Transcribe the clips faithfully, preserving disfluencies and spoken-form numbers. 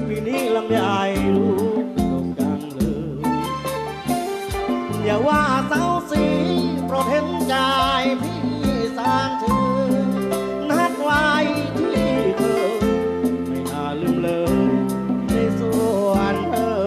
ปีนี้ลำไยลูกดกดังเลยอย่าว่าเศร้าสีโปรดเห็นใจพี่สร้างเธอนัดไว้ที่เธอไม่น่าลืมเลยในส่วนเธอ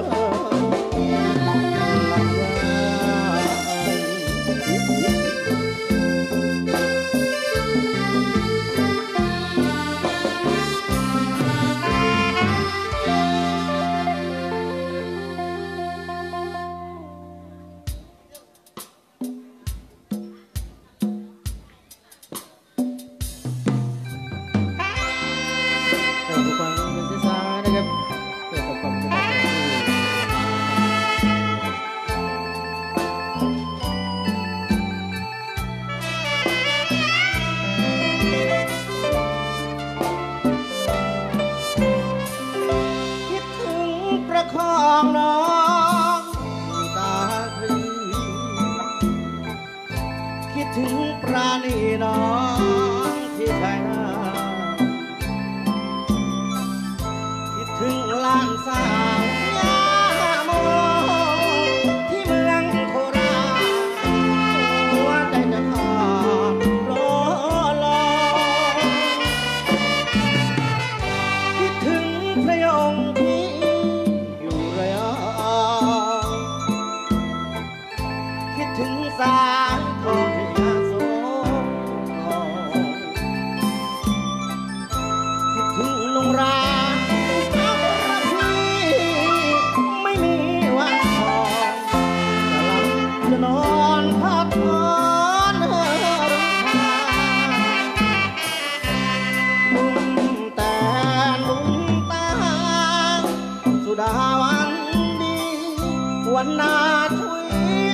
ของน้องตาครีคิดถึงปราณีน้องที่ชายนาคิดถึงล้านสาวยาโมที่เมืองโคราชหัวใจจะขาดรอรอคิดถึงพระองค์ถึงสายทองที่ยาโสคิดถึงลุงราเอาละพี่ไม่มีวันพอจะนอนพักผ่อนเฮือบุญแต่บุญตาสุดาวันดีวันนาทุย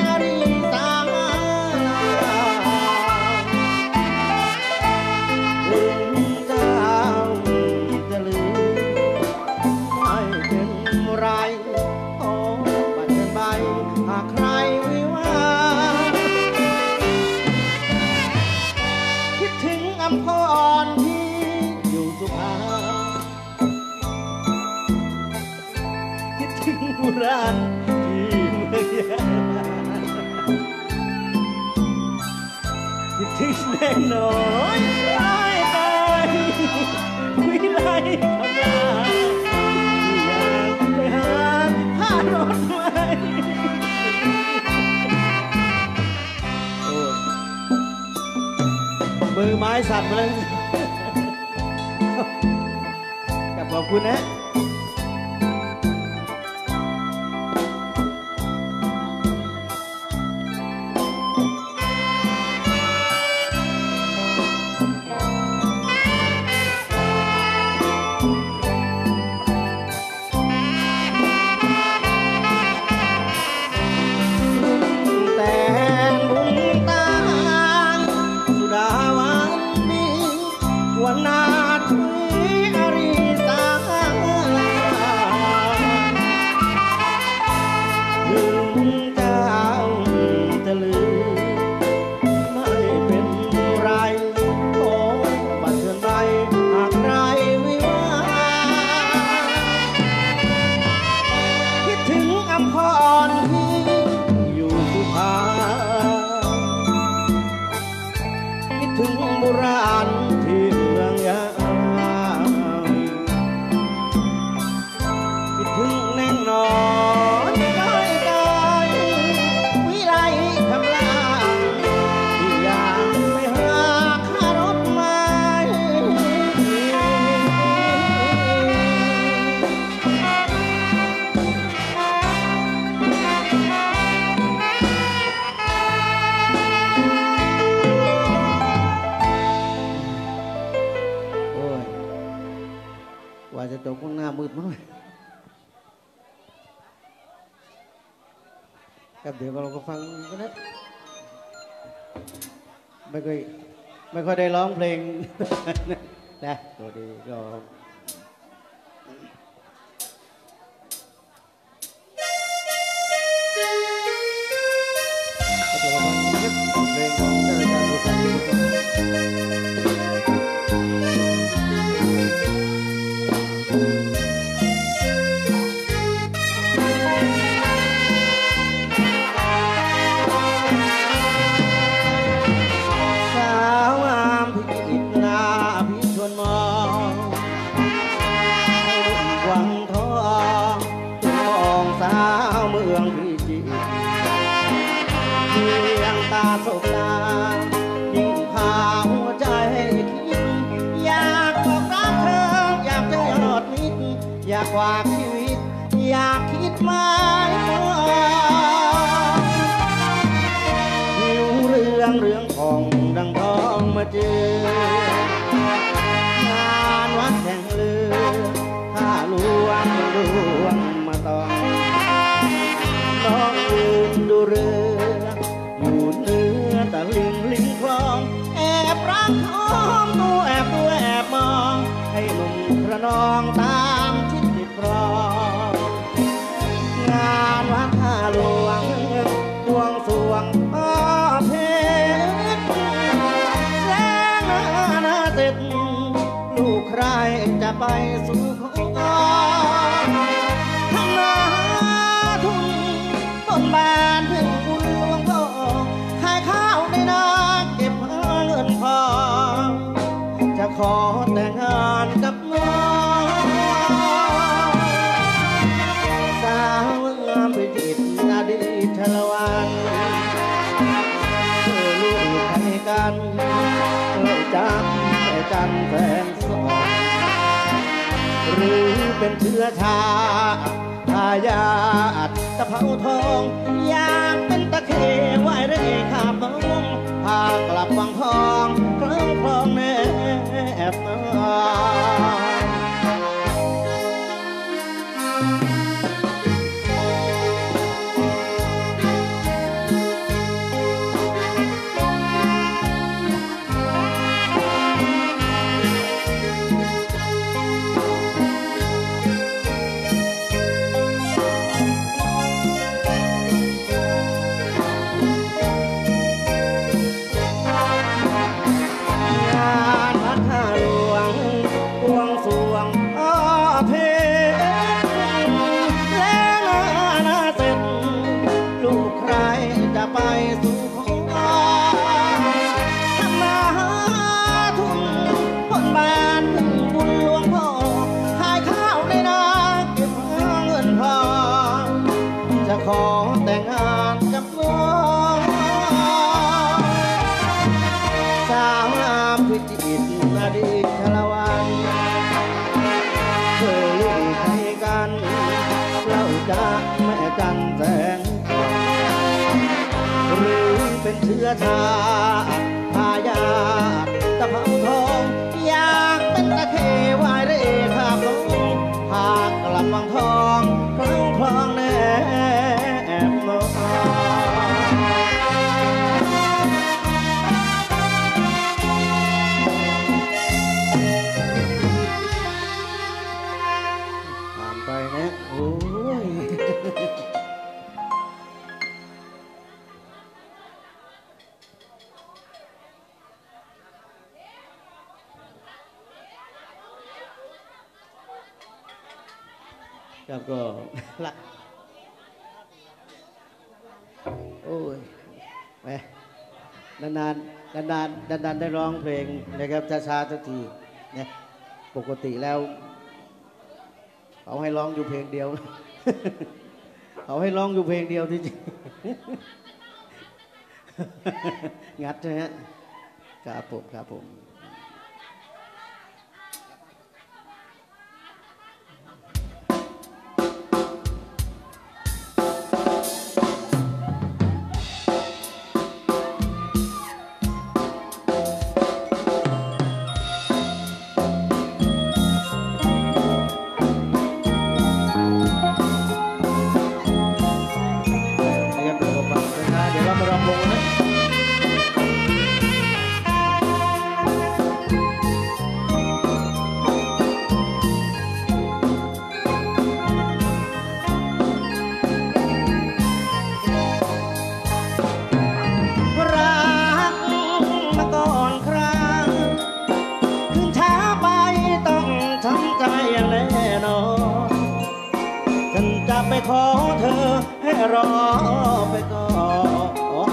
บุราณที่เมืองยาคิดถึงแน่นอนไล่ไปวิไลคำลาอยากไปหาผ้ารถไว้มือไม้สั่นมาเลยกับขอบคุณนะวันนาทุยอริสาถึงเจ้าจะลืมไม่เป็นไรโอ้บัดเทือนใดหากใครวิวาคิดถึงอำพรที่อยู่สุพรรณคิดถึงโบราณที่เมืองยาคิดถึงแน่นอนก้อยก้อยวิไลคำลาที่อยากไปหาค่ารถไม้ว่าจะตกหน้ามืดมั้งครับเดี๋ยวเราก็ฟังกันนะไม่ค่อยไม่ค่อยได้ร้องเพลงนะตัวดีก็ตัวละครเพลงของท่านอาจารย์บุษรางพิจิตรเพียงตาสบตายิ่งพาหัวใจให้คิดอยากบอกรักเธออยากจะยอดมิตรอยากฝากชีวิตอยากคิดมาหิวเรื่องเรื่องของดังทองมาเจองานวัดแข่งเรือข้าหลวงหลวงมาต้องน้องยืนดูเรืออยู่เนื้อตะลิงลิงคลองแอบรักหอมตัวแอบตัวแอบมองให้หนุ่มกระนองตามชิดติดครองงานวัดท่าหลวงดวงสวงอ้อเพชรแล้วนาเสร็จลูกใครจะไปสู่ขอทำนาทุ่งต้นบานพึ่งบุญหลวงพ่อขายข้าวในนาเก็บเงินพอจะขอแต่งงานกับน้องสาวงามพิจิตรอดีตชลวันเธอลูกใครกันเราจำแต่จันแฟนสองหรือเป็นเชื้อชาทายาทตะเภาทองอยากเป็นตะเคไหวเร่ขาบน้องพากลับวังทองเคลิ้มคลองแนบน้ไปสู่ขอทำนาทุ่งต้นบานพึ่งบุญหลวงพ่อขายข้าวในนาเก็บเงินพอจะขอแต่งงานกับน้องสาวงามพิจิตรอดีตชลวันเธอลูกใครกันเล่าจากแม่จันแสงหรือเป็นเชื้อชาทายาทตะเภาทองอยากเป็นตะเควายเร่ขาบน้องพากลับวังทองคล้องคลองแนบน้องผ่านไปนะโอ้ยครับก็ละโอ้ยแหมนานๆนานๆนานๆได้ร้องเพลงนะครับช้าๆสักทีเนี่ยปกติแล้วเขาให้ร้องอยู่เพลงเดียวเขาให้ร้องอยู่เพลงเดียวที่จริงงัดนะฮะครับผมครับผมขอเธอให้รอไปก่อน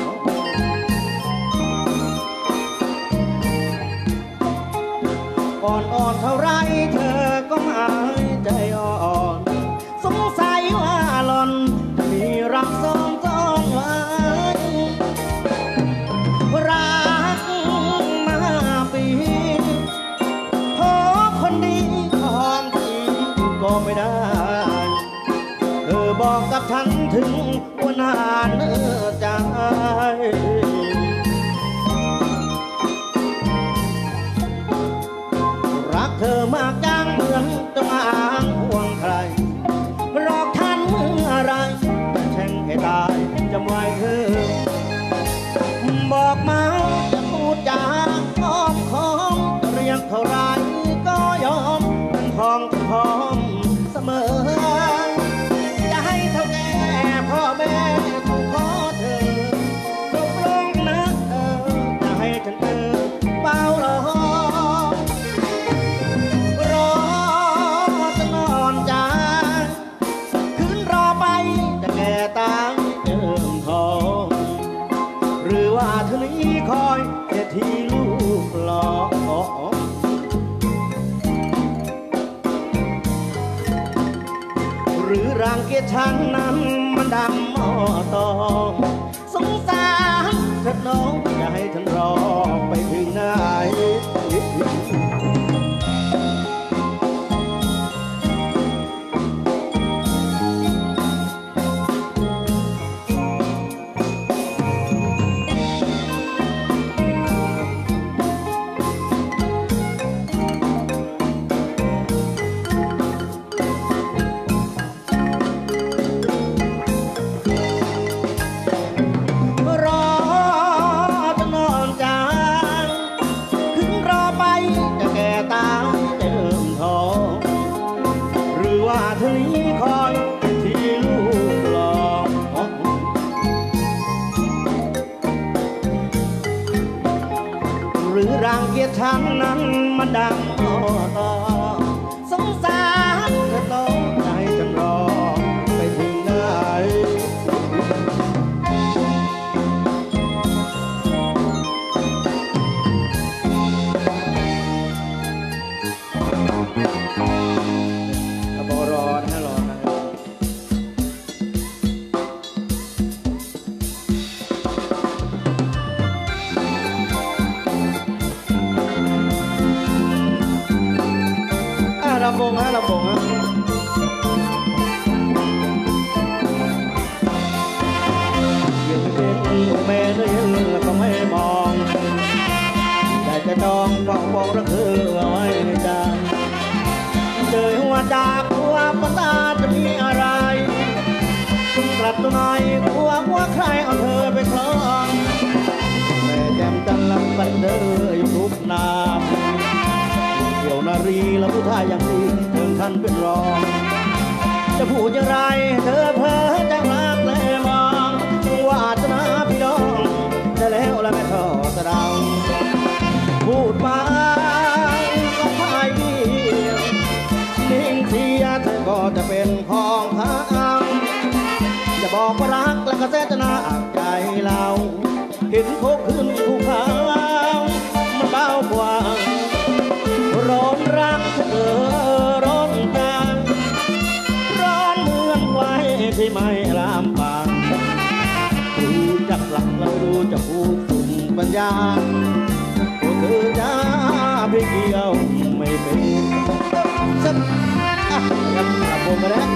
อ่อนอ่อนเท่าไรเธอก็หายใจอ่อนสงสัยว่าหล่อนมีรักเธอบอกกับฉันถึงว่านานเนื้อใจรักเธอมากจังเหมือนจะมาห่วงใครรอกฉันเมื่อไรจะแช่งให้ตายจำไว้เธอบอกมาจะพูดจาอ้อมค้อมเรียกเท่าไรก็ยอมเป็นของที่พร้อมเสมอจะให้เท่าแก่พ่อแม่ถูกขอเธอตกลงนะเธอจะให้ฉันเธอเฝ้ารอรอจะนอนใจคืนรอไปจะแก่ตายเจิมทองหรือว่าเธอนี้คอยแต่ที่ลูกหลอกหรือรังเกียจฉันนั้นมันดำหม้อตองสงสารเธอน้องอย่าให้ฉันรอไปถึงไหนหรือรังเกียจฉันนั้นมันดังอ้อต่อสงสารเธอต้องใจฉันรอไปถึงไหนถ้าบอรอนะรอนะลำบงฮะลำบงฮะยังเป็นแม่เลี้ยงก็ไม่มองแต่จะจองฟังบอกรักเธอเอาไว้ใจเจอหัวจากหัวปัญหาจะมีอะไรกลับตัวหน่อยกลัวว่าใครเอาเธอไปคล้องแม่แจ่มจันลำบันเดออยู่ทุกนามเกี่ยวนารีและผู้ชายอย่างนี้เดินทันเป็นรองจะพูดอย่างไรเธอเพ้อจังรักและมองวาสนาพี่น้องได้แล้วและไม่ทอดสะดังพูดไปก็พ่ายดีนิ่งเสียเธอก็จะเป็นของพังจะบอกว่ารักและก็เสตนาใจเราเห็นโคกขึ้นภูเขามันเบากว่าร้อนรักเธอร้อนจังร้อนเหมือนไว้ที่ไม่ลำบากรู้จักหลักและรู้จักพูดสุนปัญญาโอ้เธอจ้าพี่เกี่ยวไม่เป็นสักอ่ะยังกลับผมมาแล้ว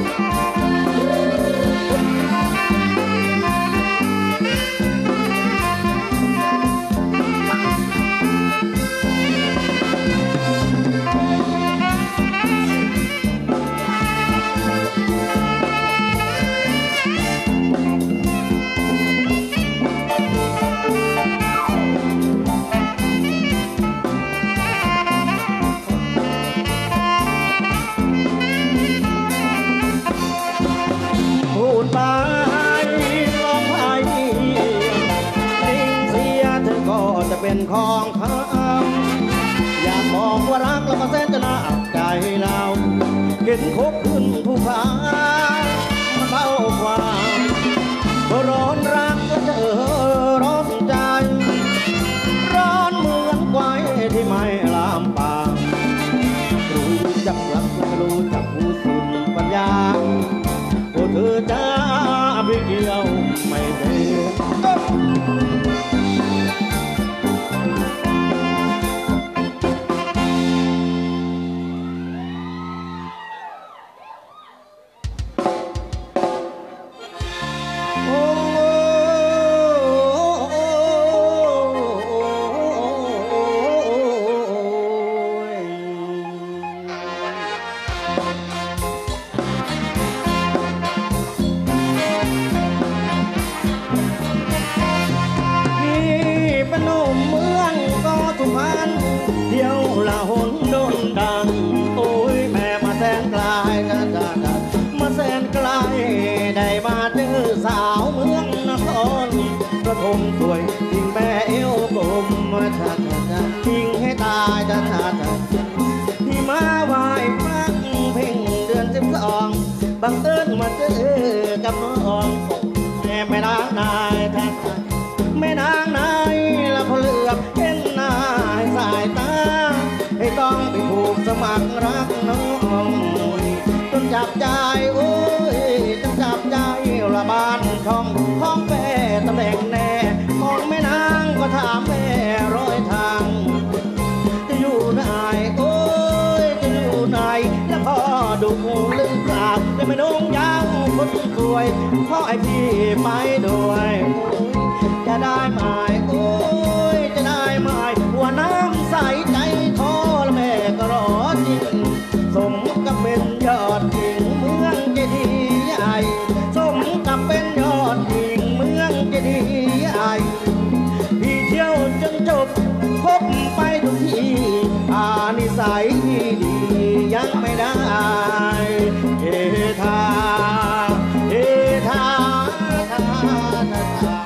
พูดไปร้องไห้นิ่งเสียเธอก็จะเป็นของเขาอยากบอกว่ารักแล้วก็เส้นจะน่าใจเราเห็นคบขึ้นภูผามันเบากว่าร้อนรักและเธอร้อนใจร้อนเหมือนไว้ที่ไม่ลำบากรู้จักรักและรู้จักผู้สุนปัญญาโอ้เธอจ้าพี่เกี่ยวไม่เป็นองบังเอิญมาเจอกับน้องแม่ไม่นางนายแท้ไม่นางนายละพอเหลือบเห็นหน้าสายตาให้ต้องไปผูกสมัครรักน้องจนจับใจโอ้ยจนจับใจละบ้านช่องห้องแปรตำแหน่งแน่ของแม่นางก็ถามแม่ร้อยทางจะอยู่ไหนโอ้ยจะอยู่ไหนแล้วพ่อดูลืมปากแต่ไม่นุ่งยางคนสวยพ่อไอพี่ไปด้วยจะได้ไหมโอ้ยจะได้ไหมหัวน้ำใสใจท้อและแม่ก็รอจริงสมกับเป็นยอดหญิงเมืองเจดีย์ใหญ่สมกับเป็นยอดหญิงเมืองเจดีย์ใหญ่พี่เที่ยวจนจบพบไปทุกที่อานิสัยดียังไม่ได้เฮทาเฮทาทาทา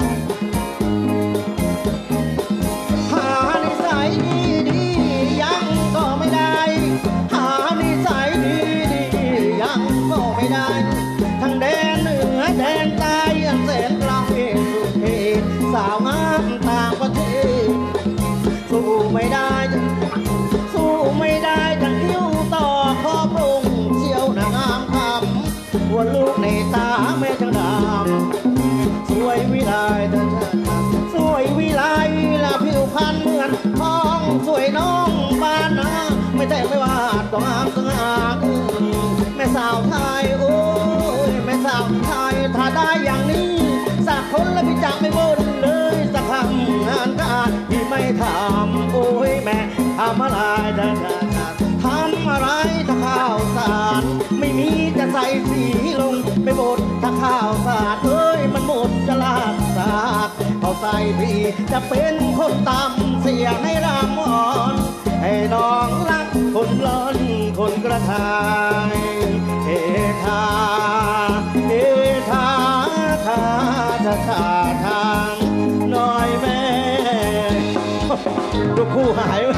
หานิสัยดียังก็ไม่ได้หานิสัยดียังก็ไม่ได้ทั้งแดนเหนือแดนใต้อันแสนไกลสุดเขตสาวงามต่างประเทศสู้ไม่ได้สู้ไม่ได้ทั้งคิ้วต่อคอปรุงเชี่ยวนางงามคำหัวลูกในตาแม่ช่างดำสวยวิไลเธอสวยวิไลละผิวพรรณเหมือนทองสวยน้องบ้านนาไม่แต่ไม่ว่าต้องงามสง่าแม่สาวไทยโอ้ยแม่สาวไทยถ้าได้อย่างนี้สักคนแล้วพี่จะไม่บ่นเลยสักคำงานการพี่ไม่ทำโอ้ยแม่ทำอะไรจะทำอะไรถ้าข้าวสารไม่มีจะใส่สีลงไปบดถ้าข้าวสารเอ้ยมันหมดจะลาดสาดเขาใส่พี่จะเป็นคนตำเสียให้รำอ่อนให้น้องรักคนร้อนคนกระทายเฮทาเฮทาทาจะขาทางน้อยแม่ลูกคู่หายไป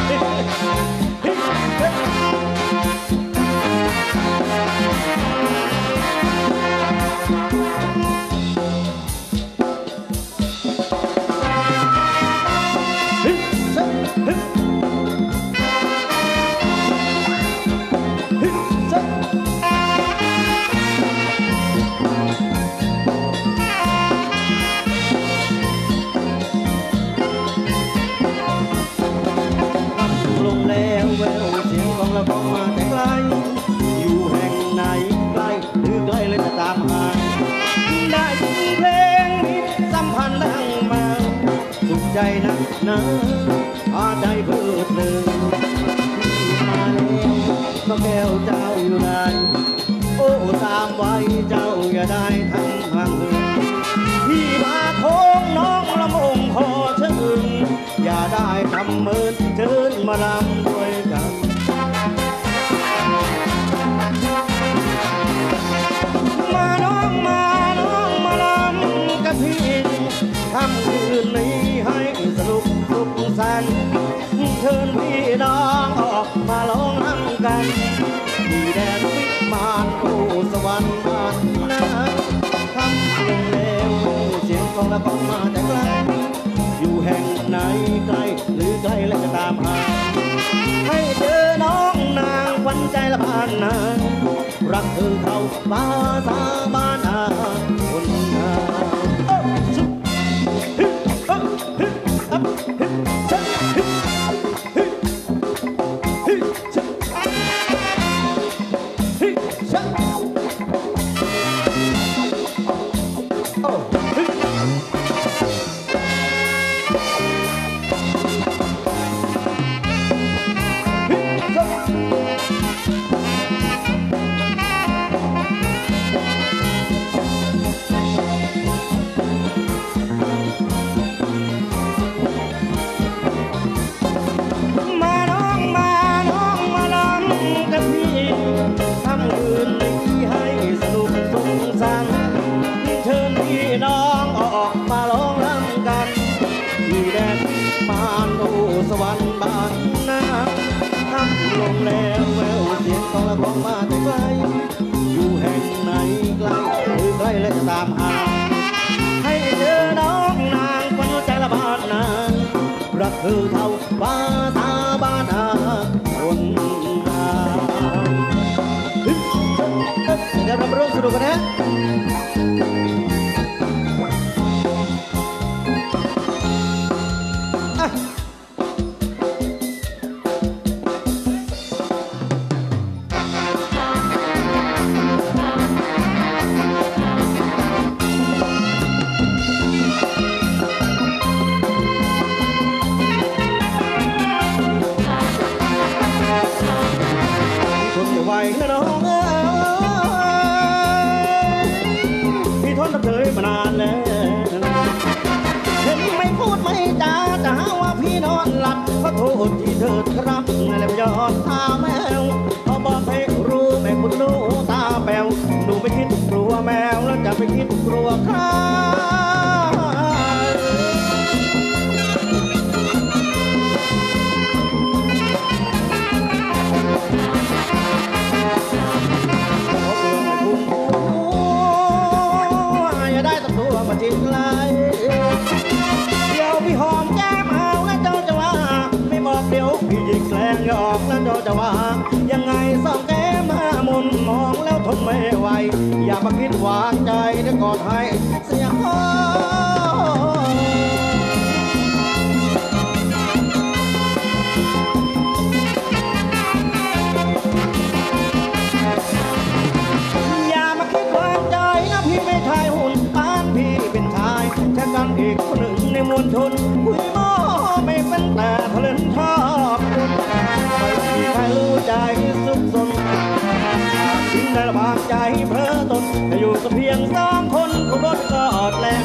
ก็มาแต่ไกลอยู่แห่งไหนไกลหรือไกลเลยจะตามหาได้ยินเพลงนี้สัมพันธ์ดังมาสุขใจนักหนาพาใจเพิดเพลินมาแล้วก็แก้วเจ้าอยู่ไหนโอ้ตามไว้เจ้าอย่าได้ทั้งห่างเหินพี่มาโค้งน้องละมงพอเชิญอย่าได้ทำเมินเชิญมาลำด้วยกันมาน้องมาน้องมาลำกับพี่ค่ำคืนนี้ให้สนุกสุขสันต์เชิญพี่น้องออกมาร้องรำกันที่แดนวิมานโอ้สวรรค์บ้านนาค่ำคืนแล้วเสียงของละก็มาแต่ไกลอยู่แห่งไหนไกลหรือไกลแล้วจะตามหาให้เจอน้องนางขวัญใจละบ้านนารักเธอเขาฟ้าสาบานอาคนนาตามหาให้เจอน้องนางคนใจละบานนางรักเธอเท่าฟ้าตาบ้านอาคนนาเดี๋ยวเรามาร่วมสนุกกันนะพี่ทนกับเธอมานานแล้วเห็นไม่พูดไม่จาจะหาว่าพี่นอนหลับขอโทษที่เธอครับแล้วยอดตาแมวพอบอกให้รู้แม่คุณรู้ตาแปวหนูไม่คิดกลัวแมวแล้วจะไปคิดกลัวใครจิตไหลเดี๋ยวพี่หอมแก้มเอาแล้วเจ้าจะว่าไม่บอกเดี๋ยวพี่ยิงแกล้งหยอกแล้วเจ้าจะว่ายังไงสองแก้มห้ามนมองแล้วทนไม่ไหวอย่ามาคิดวางใจเดี๋ยวกอดให้เสียงกันอีกคนหนึ่งในมวลชนคุยม้อไม่เป็นแต่ทะเลนชอบคนไม่มีใครรู้ใจสุขสนทิ้งได้ลำบากใจเพลิตนแต่อยู่กับเพียงสองคนก็รถก็อดแรง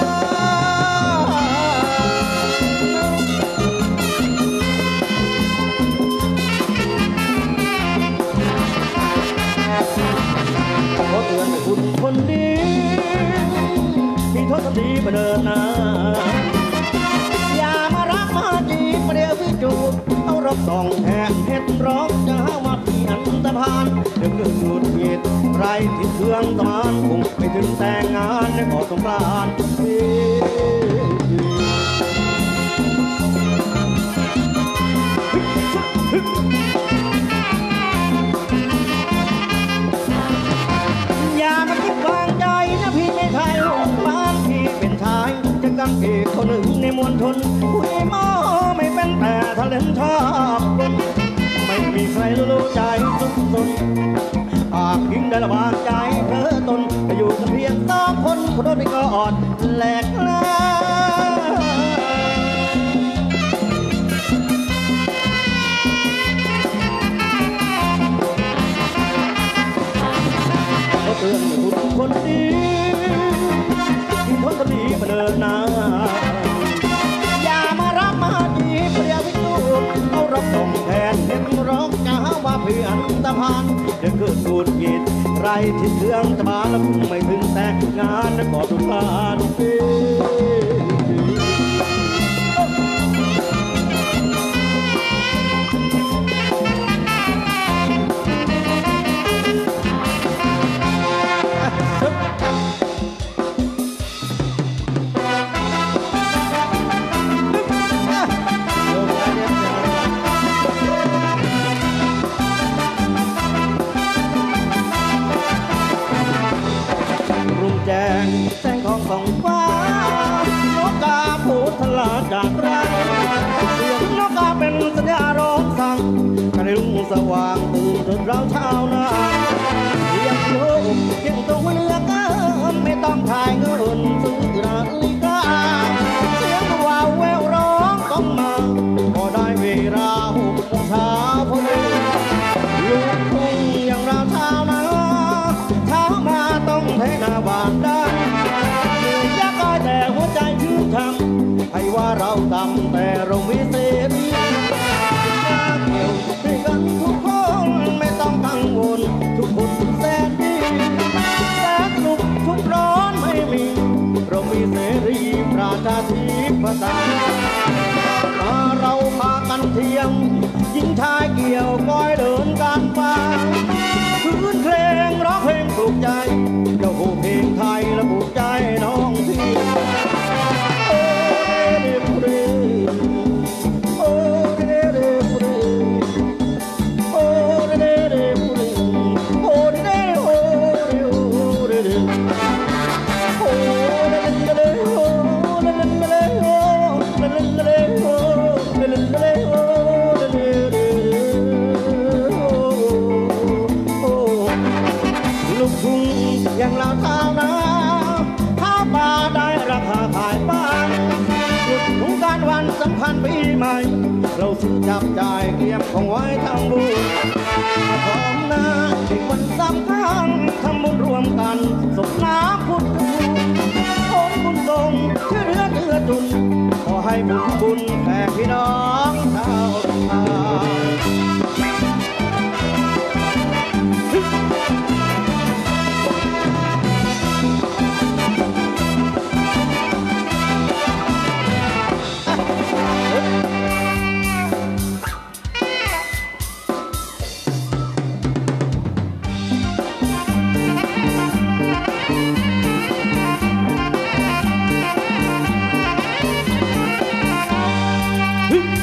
ขอเตือนให้คุณคนดีที่ทศดีมาเดินหน้าอย่ามารักมาจีบประเดี๋ยวพี่จูบเอารบส่องแทนเห็ดร้องจะหาว่าพี่อันตรพานเดือดเดือดหงุดหงิดไรที่เครื่องตะมันคงไม่ถึงแต่งงานในขอสงกรานต์อย่ามาคิดวางใจนะพี่ไม่ไทยลงบ้านพี่เป็นชายจะกันอีกคนหนึ่งในมวลชนคุยม้อไม่เป็นแต่ทะเลนชอบคนไม่มีใครรู้ใจสุขสนหากยิ่งได้ละบากใจเธอตนจะอยู่กับเพียงสองคนคนโดนไปก็อ่อนแหลกลาเตือนคุณคนดีที่ทนคนดีมาเดินหน้าอย่ามารับมาดีเปรียบวิจูเอารับส่งแทนเห็นร้องจะหาว่าเพื่อนตะพานเดี๋ยวเกิดสูดกิดไรที่เครื่องจะมาแล้วไม่ถึงแต่งานนั้นก็ทุกท่านแสงของส่องฟ้านกกาพูดทลาจากไรเสียงนกกาเป็นสัญญาร้องสั่งกระรุ่งสว่างตื่นจนเราเช้านาเสียงโยกเสียงตรงเรือเกินไม่ต้องถ่ายเงินซื้อนาฬิกาเสียงว่าวแววร้องต้องมาพอได้เวลาหกโมงเช้าพอดีลูกทุ่งอย่างเราเช้านาเช้ามาต้องเทหน้าบ้านได้เหนื่อยยากายแต่หัวใจชื่นช่ำให้ว่าเราดำแต่เรามีเสรีมาเกี่ยวด้วยกันทุกคนไม่ต้องกังวลทุกคนแสนดีแสนสนุกทุกร้อนไม่มีเรามีเสรีประชาธิปไตยมาเราพากันเที่ยงยิงชายเกี่ยวก้อยเดินการฟ้าคืนเพลงร้องเพลงถูกใจเจ้าโหเพลงไทยและอย่างเราทาวนาข้าวปลาได้ราคาขายบ้านจุดทุกการวันสำคัญปีใหม่เราซื้อจับจ่ายเก็บของไว้ทำบุญพร้อมหน้าถึงวันสำคัญทำบุญรวมกันศพน้ำพุทธคุณโอนบุญทรงเชื่อเรือเรือจุนขอให้บุญบุญแผ่พี่น้องชาวไทยเ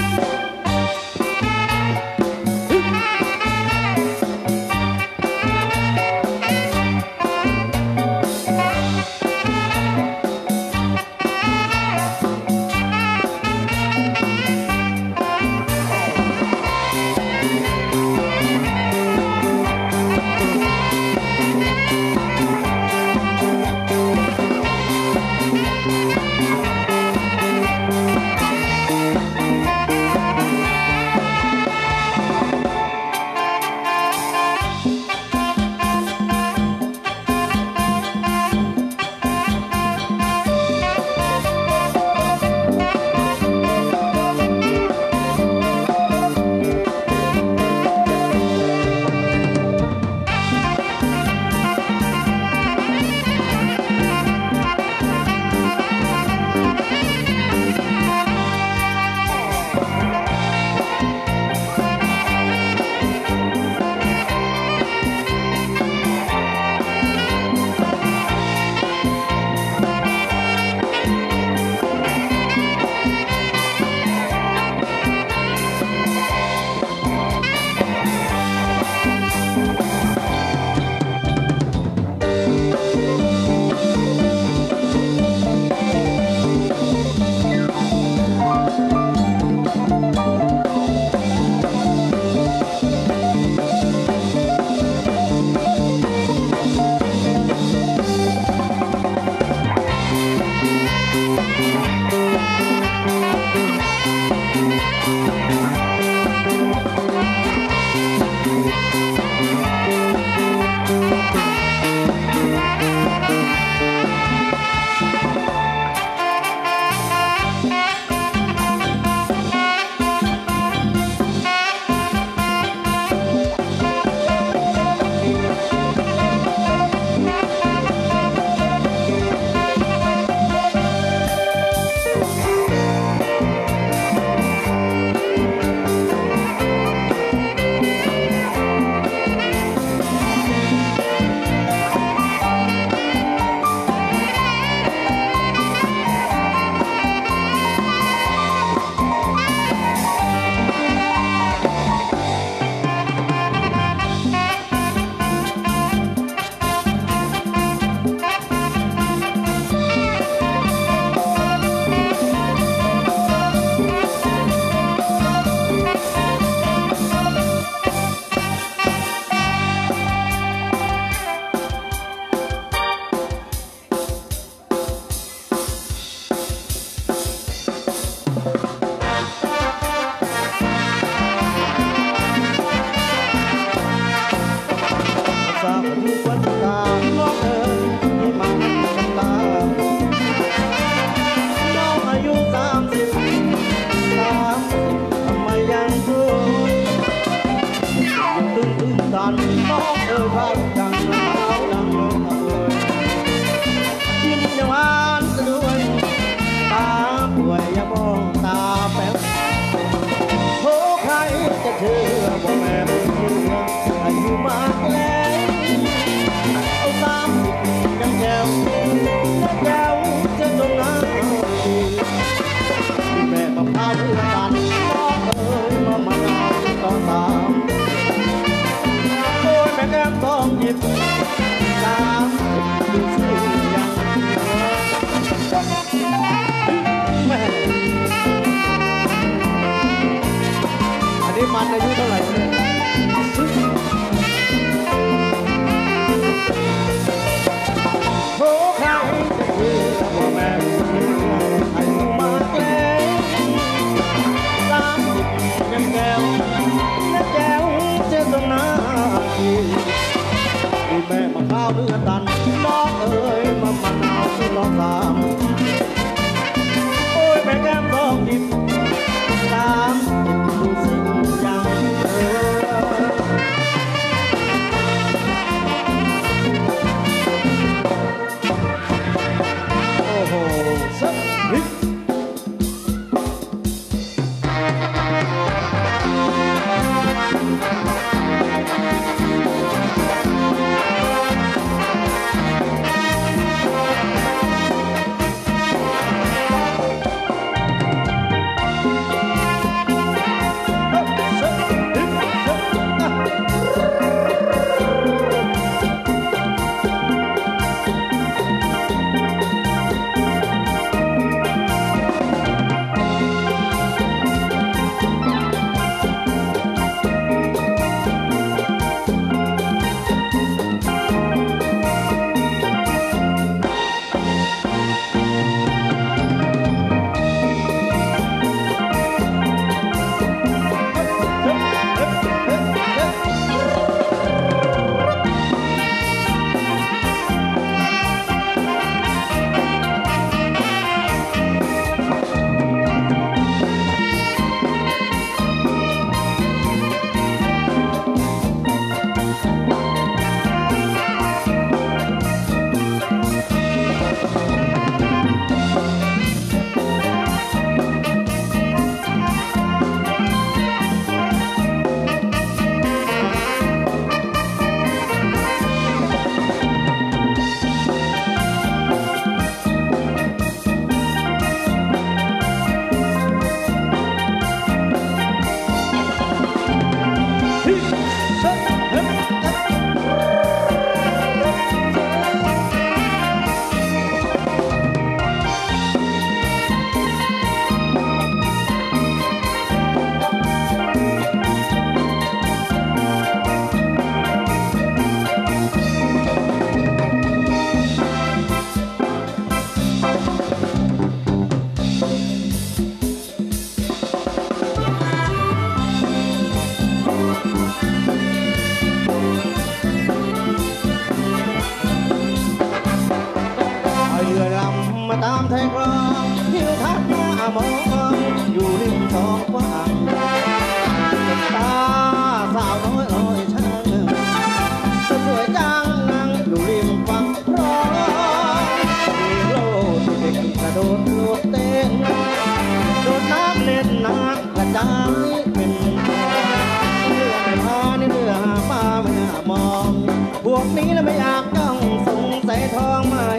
ามไทยครองทิวทัศน์หน้ามองอยู่ริมท้องฟ้าตาสาวน้อยลอยช่างสวยจังนั่งอยู่ริมฝั่งคลองมีโลดเด็กกระโดดโลดเต้นโดดน้ำเล่นน้ำกระจายเป็นทองเรือไม่พานี่เรือหาปลาไม่หามองพวกนี้แล้วไม่อยากจ้องสงสัยทองไม่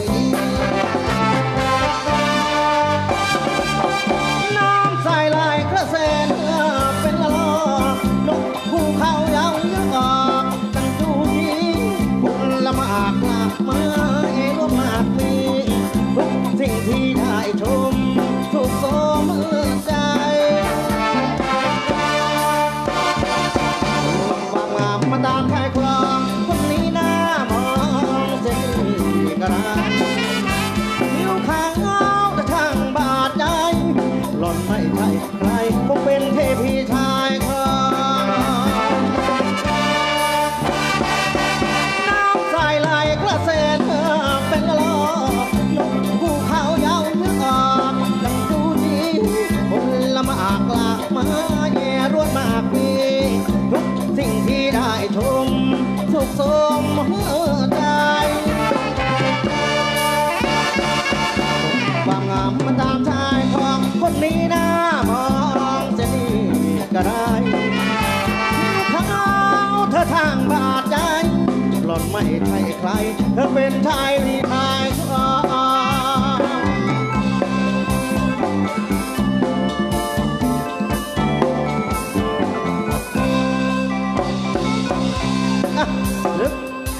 น้ำใสไหลกระเซ็นเป็นละลอกนกภูเขายาวเยอะออกจังจูจีบุญละมากหลากมาเอรวมมากมีทุกสิ่งที่ได้ชมทุกโสมใจความงามมาตามชายคลองคนนี้หน้ามองเส้นกระไรผิวขาวแต่ช่างบาดใจหล่อนไม่ใช่ใครคงเป็นเทพีชายคลองน้ำใสไหลกระเซ็นเป็นละลอกนกภูเขายาวเยือกออกดังจูจีคนละมากหลากมาแย่รวดมากมีทุกสิ่งที่ได้ชมสุขสมหัวใจความงามมันตามชายของคนนี้หน้ามองเสียนี่ก็ได้ผิวขาวเธอทางบาดใจหล่อนไม่ใช่ใครเธอเป็นชายที่ชายคลองลึก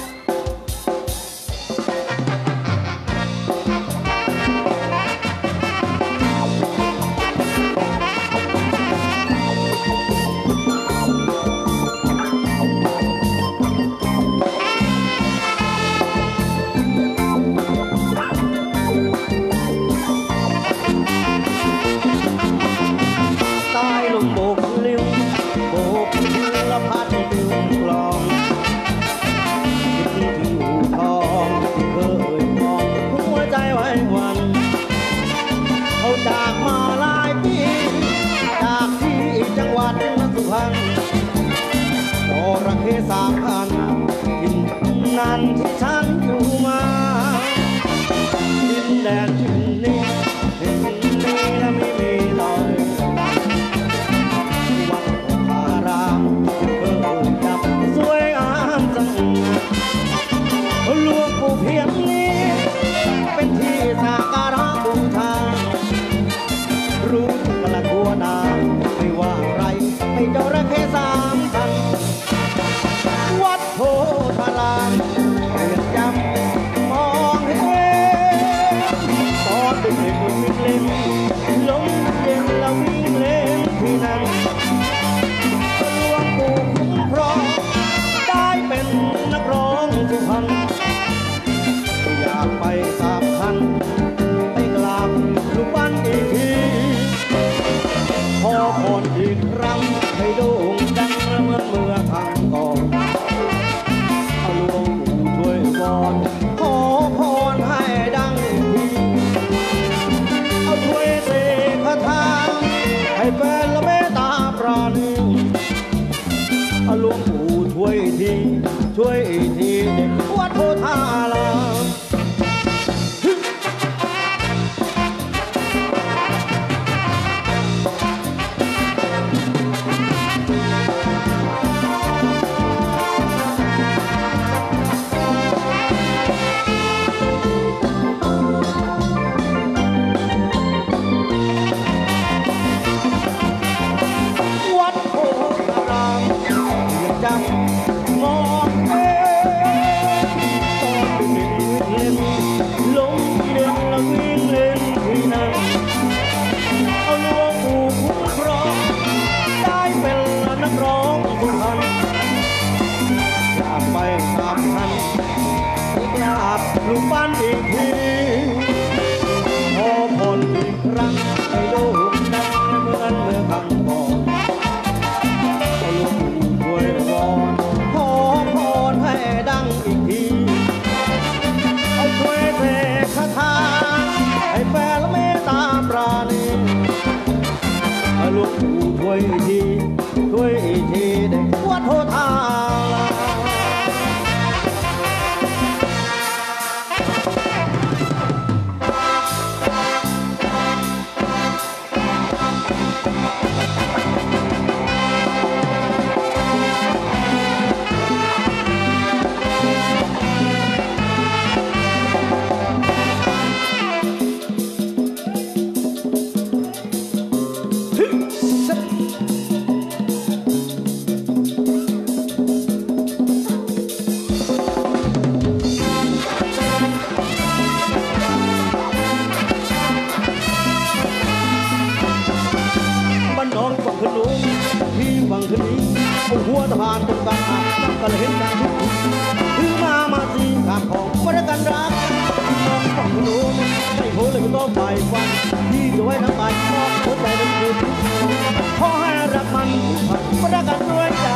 ใต้ลมโบกลิ้วโบกละพัดดึงกลองคิดถึงอู่ทองที่เคยมองหัวใจไว้วันเขาจากมาหลายปีจากที่จังหวัดสุพรรณจระเข้สามพันดินนั้นที่ฉันอยู่มาดินแดนที่นี้ดินนี้และไม่มีลอยวัดพารามเคยจับสวยงามจังหลวงปู่เพียงนี้เป็นที่สักการะบูชารู้กันละทั่วหน้าไม่ว่าใครให้จระเข้สามพันวัดโพธารามเรียนจำมองเห็นตอนเด็กๆวิ่งเล่นลมเย็นแล้ววิ่งเล่นที่นั่นหลวงปู่คุ้มครองได้เป็นนักร้องสุพรรณอยากไปสามพันไปกราบลูกบ้านอีกทีขอพรอีกครั้งให้โด่งดังเหมือนเมื่อครั้งก่อนเอาหลวงปู่ช่วยวอนขอพรให้ดังอีกทีเอาช่วยเสกคาถาให้เป็นละเมตตาปราณีเอาหลวงปู่ช่วยทีช่วยทีเด็กวัดโพธารามวัดโพธารามยังจำมองเห็นตอนเด็กๆเล่นลงเล่นแล้ววิ่งเล่นที่นั่นเอาหลวงปู่คุ้มครองได้เป็นนักร้องสุพรรณอยากไปสามพันไปกราบลูกบ้านอีกทีขอพรอีกครั้งให้โด่งดังเหมือนเมื่อครั้งก่อนเอาหลวงปู่ช่วยวอนขอพรให้ดังอีกทีเอาช่วยเสกคาถาให้วยทีช่วยทีเด็กวัดโทธาหัวตะพานตรงกลางอ่างนั่งกันเห็นกันทุกทีถือมามาสีขามของมาด้วยกันรักน้องฝั่งคนโน้นไม่โผล่เลยก็ต้องไปฟันที่จะไว้น้ำตาชอบหัวใจเป็นคืนขอให้รักมันผัดมาด้วยกันด้วยใจ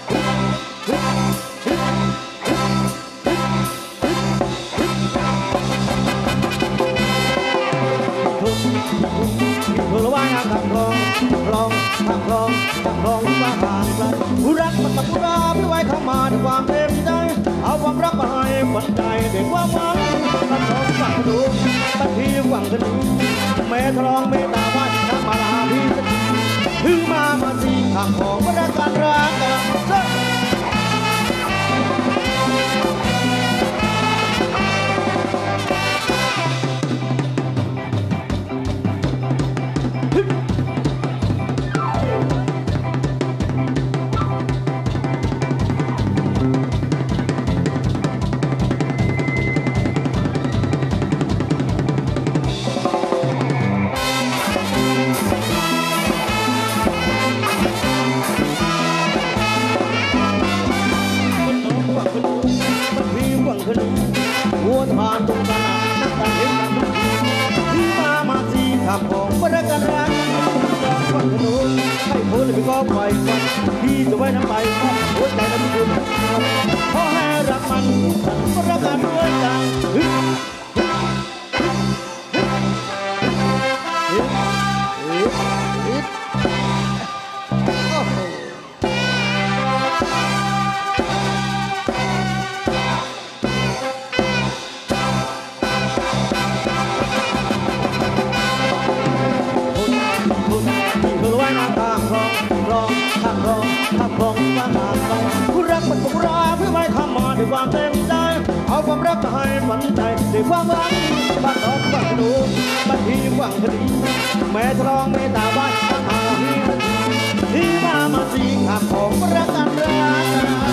เธอระวังงานทำรองรองทำรองทำรองว่าห่างไกลผู้รักมันตัดผู้ราพี่ไว้เข้ามาด้วยความเต็มใจเอาความรักมาให้ฝันใจเด็กว่ามันทำรองฝังดูตั้งที่ฝังกันแม่ทรองเมตตาว่าน้ำมาลาพี่ถึงมามาสีข้างของมาได้การรักกันหัวทานตรงกลางนั่งกันเห็นกันทุกทีที่มามาสีข้ามของมาได้กันรักน้องฝั่งถนนให้โผล่เลยก็ไปฟันพี่จะไว้น้ำไปหัวใจนั้นคุณขอให้รักมันมารักกันด้วยใจผู้รักมันต้องราเพื่อไม่ทำมาด้วยความเต็มใจเอาความรักมาให้ฝันใจด้วยความหวังบ้านน้องบ้านดูบ้านพี่หวังคดีแม่ทรองเมตตาบ้านหาพี่ที่มามาสีขาดของรักกันรัก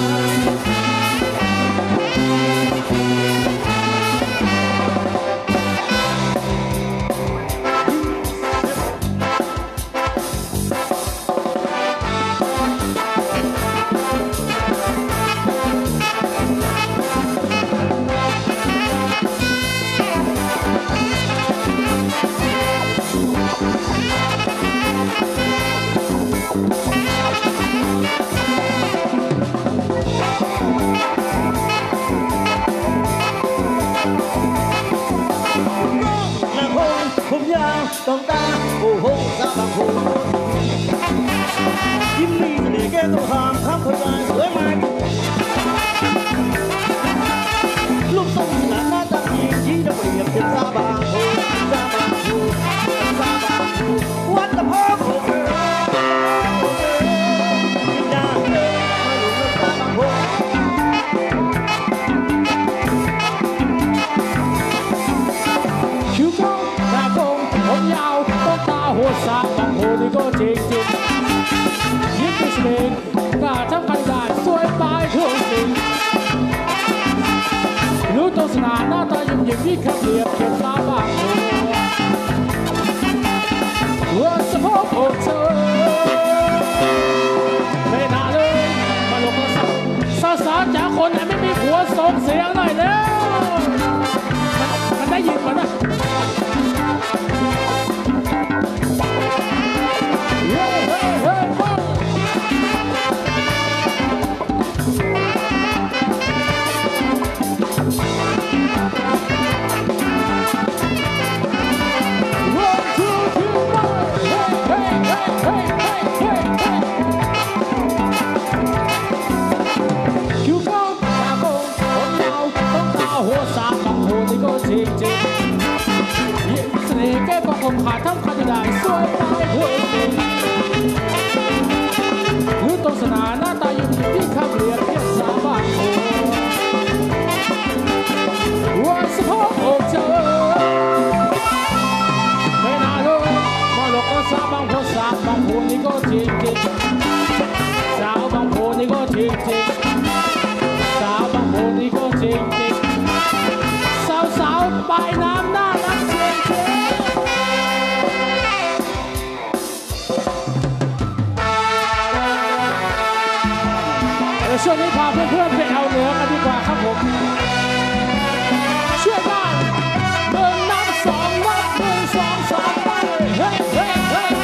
ต้องตาโอ้โหสาบางคนยิ้มมีเสน่ห์แก้ต้องหามทำคนใจสวยไหมลูกทรงที่หน้าหน้าตาดีชี้จะเปรียบเป็นสาบางคนสาบางคนสาบางคนวัดตะพอกโอ้โหยิ้มยากเลยมาหลุดเรื่องสาบางคนคิ้วโค้งหน้าโค้งผมยาวต้นตาหัวสาบางโหนี่ก็จริงจริงยิ้มเป็นเสน่ห์กล้าทำการงานสวยปลายทั่วสิ่งรู้ตัวสง่าหน้าตายิ้มยิ้มที่ขับเรียบเขียนตาบางโหหัวสะโพกอกเธอไม่น่าเลยมาลงมาสักสาวสาวจากคนไหนไม่มีผัวส่งเสียงหน่อยแล้วมันได้ยินมันนะHey, hey, hey, hey, hey, hey. จริงจริงยิ่งเสน่ห์แก้ก็คงขาดทั้งคันได้สวยตายหัวหรือตรงสนานหน้าตาอยู่ที่ข้าวเรียนเพียงสามบาทโอ้วันสะพกอกเจอไม่น่าเลยมาหลอกก็สาบางโพสาบางโพนี่ก็จริงจริงสาวบางโพนี่ก็จริงจริงสาวบางโพนี่ก็จริงจริงสาวสาวปลายน้ำน่ารักจริงจริงเดี๋ยวช่วงนี้พาเพื่อนๆไปเอาเนื้อกันดีกว่าครับผมช่วยได้หนึ่งนับสองนับหนึ่งสองสามไปเฮ้ยเฮ้ยเฮ้ย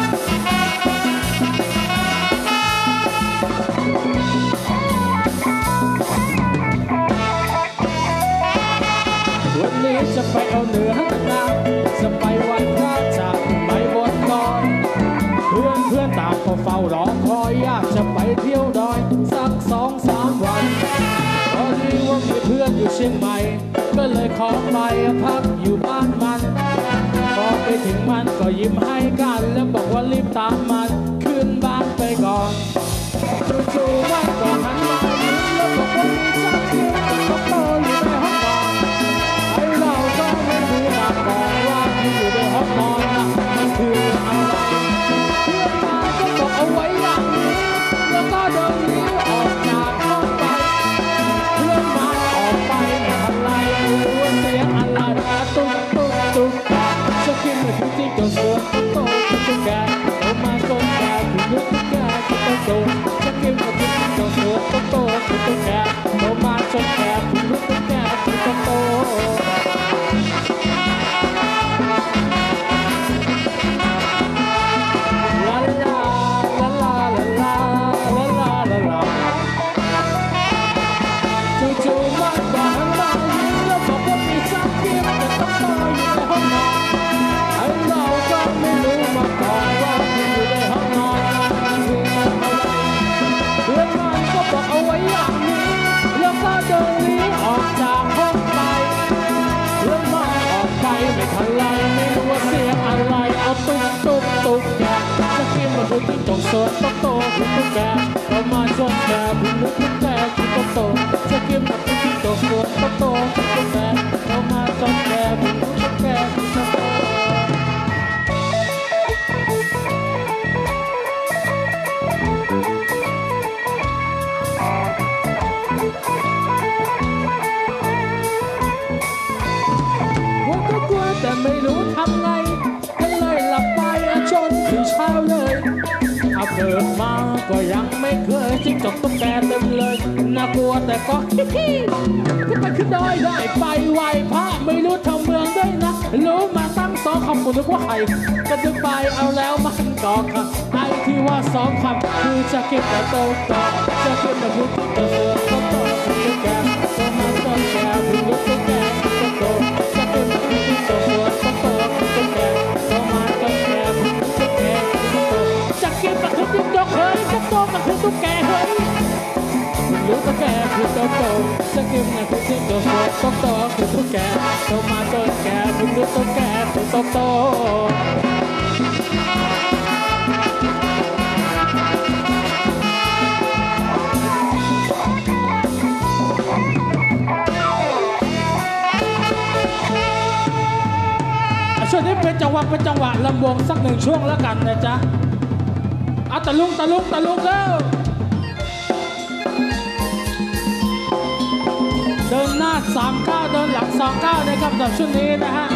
วันนี้จะไปเอาเนื้อกันนะจะไปวันพระจันทร์ไปบนดอยเพื่อนเพื่อนต่างก็เฝ้ารอคอยอยากจะไปเที่ยวดอยสักสองสามวันตอนนี้ว่ามีเพื่อนอยู่เชียงใหม่ก็เลยขอไปพักอยู่บ้านมันพอไปถึงมันก็ยิ้มให้กันแล้วบอกว่ารีบตามมันขึ้นบ้านไปก่อนจู่ๆมันก็หันมายิ้มแล้วบอกว่ามีสักทีก็โตอยู่ในห้องนอนไอ้เราก็ไม่รู้มาก่อนว่าที่อยู่ในห้องนอนนะมันคืออะไรเพื่อนมาก็บอกเอาไว้อย่างนี้แล้วก็เดินหนีออกจากห้องไปเพื่อนมาออกไปไม่ทันไรรู้ว่าเสียงอะไรตุ๊กตุ๊กตุ๊กจะกินไม่ถึงที่จะเสือตุ๊กโตตุ๊กแกเอามาต้นแกถึงนึกตุ๊กแกตุ๊กโตจะกินไม่ถึงที่จะเสือตุ๊กโตตุ๊กแกเอามาต้นแกถึงนึกตุ๊กแกตุ๊กโตลาลาลาลาลาลาลาลาลาจู่ๆมันก็หันมายิ้มแล้วบอกว่ามีสักทีแต่ต้องรออยู่ในห้องนอนไอ้เราก็ไม่รู้มาก่อนว่าที่อยู่ในห้องนอนมันคืออะไรเพื่อนมันก็บอกเอาไว้อย่างนี้แล้วก็เดินหนีออกจากห้องไปเพื่อนมันออกไปไม่ทันไรไม่รู้ว่าเสียงอะไรเอาตุ๊กตุ๊กตุ๊กแกจะกินมาดูที่ตรงสวนตุ๊กโตคือตุ๊กแกเรามาชนแกพึ่งนึกตุ๊กแกคือตุ๊กโตจะกินมาดูที่ตรงสวนตุ๊กโตคือตุ๊กแกเรามาชนแกพึ่งนึกตุ๊กแกคือตุ๊กโตแต่ไม่รู้ทำไงก็เลยหลับไปจนถึงเช้าเลยเอาเกิดมาก็ยังไม่เคยจิ้งจกตุ๊กแกเต็มเลยน่ากลัวแต่ก็ฮิฮิก็ไปขึ้นดอยได้ไปไหว้พระไม่รู้ทำเมืองด้วยนะรู้มาตั้งสองคำกูนึกว่าใครก็ดึกไปเอาแล้วมันก็ค่ะไอ้ที่ว่าสองคำคือจะเก็บแต่โตโตจะเก็บแต่พูดถึงแต่เสือโตโตตุ๊กแกโตมาต้นแกพูดถึงตุ๊กแกโตโตจะเก็บแต่พูดถึงแต่เสือโตโตตุ๊กแกโตมาต้นแกพูดถึงตุ๊กแกโตโตจะเก็บแต่พูดถึงตุ๊กเฮ้ยโตโตมันคือตุ๊กแกเฮ้ยรู้ตุ๊กแกคือโตโตจะเก็บแต่พูดถึงแต่เสือโตโตคือตุ๊กแกโตมาต้นแกพูดถึงตุ๊กแกคือโตโตช่วงนี้เป็นจังหวะเป็นจังหวะลำวงสักหนึ่งช่วงแล้วกันนะจ๊ะเอาตะลุงตะลุงตะลุงแล้วเดินหน้าสามเก้าเดินหลังสองเก้านะครับสำหรับช่วงนี้นะฮะ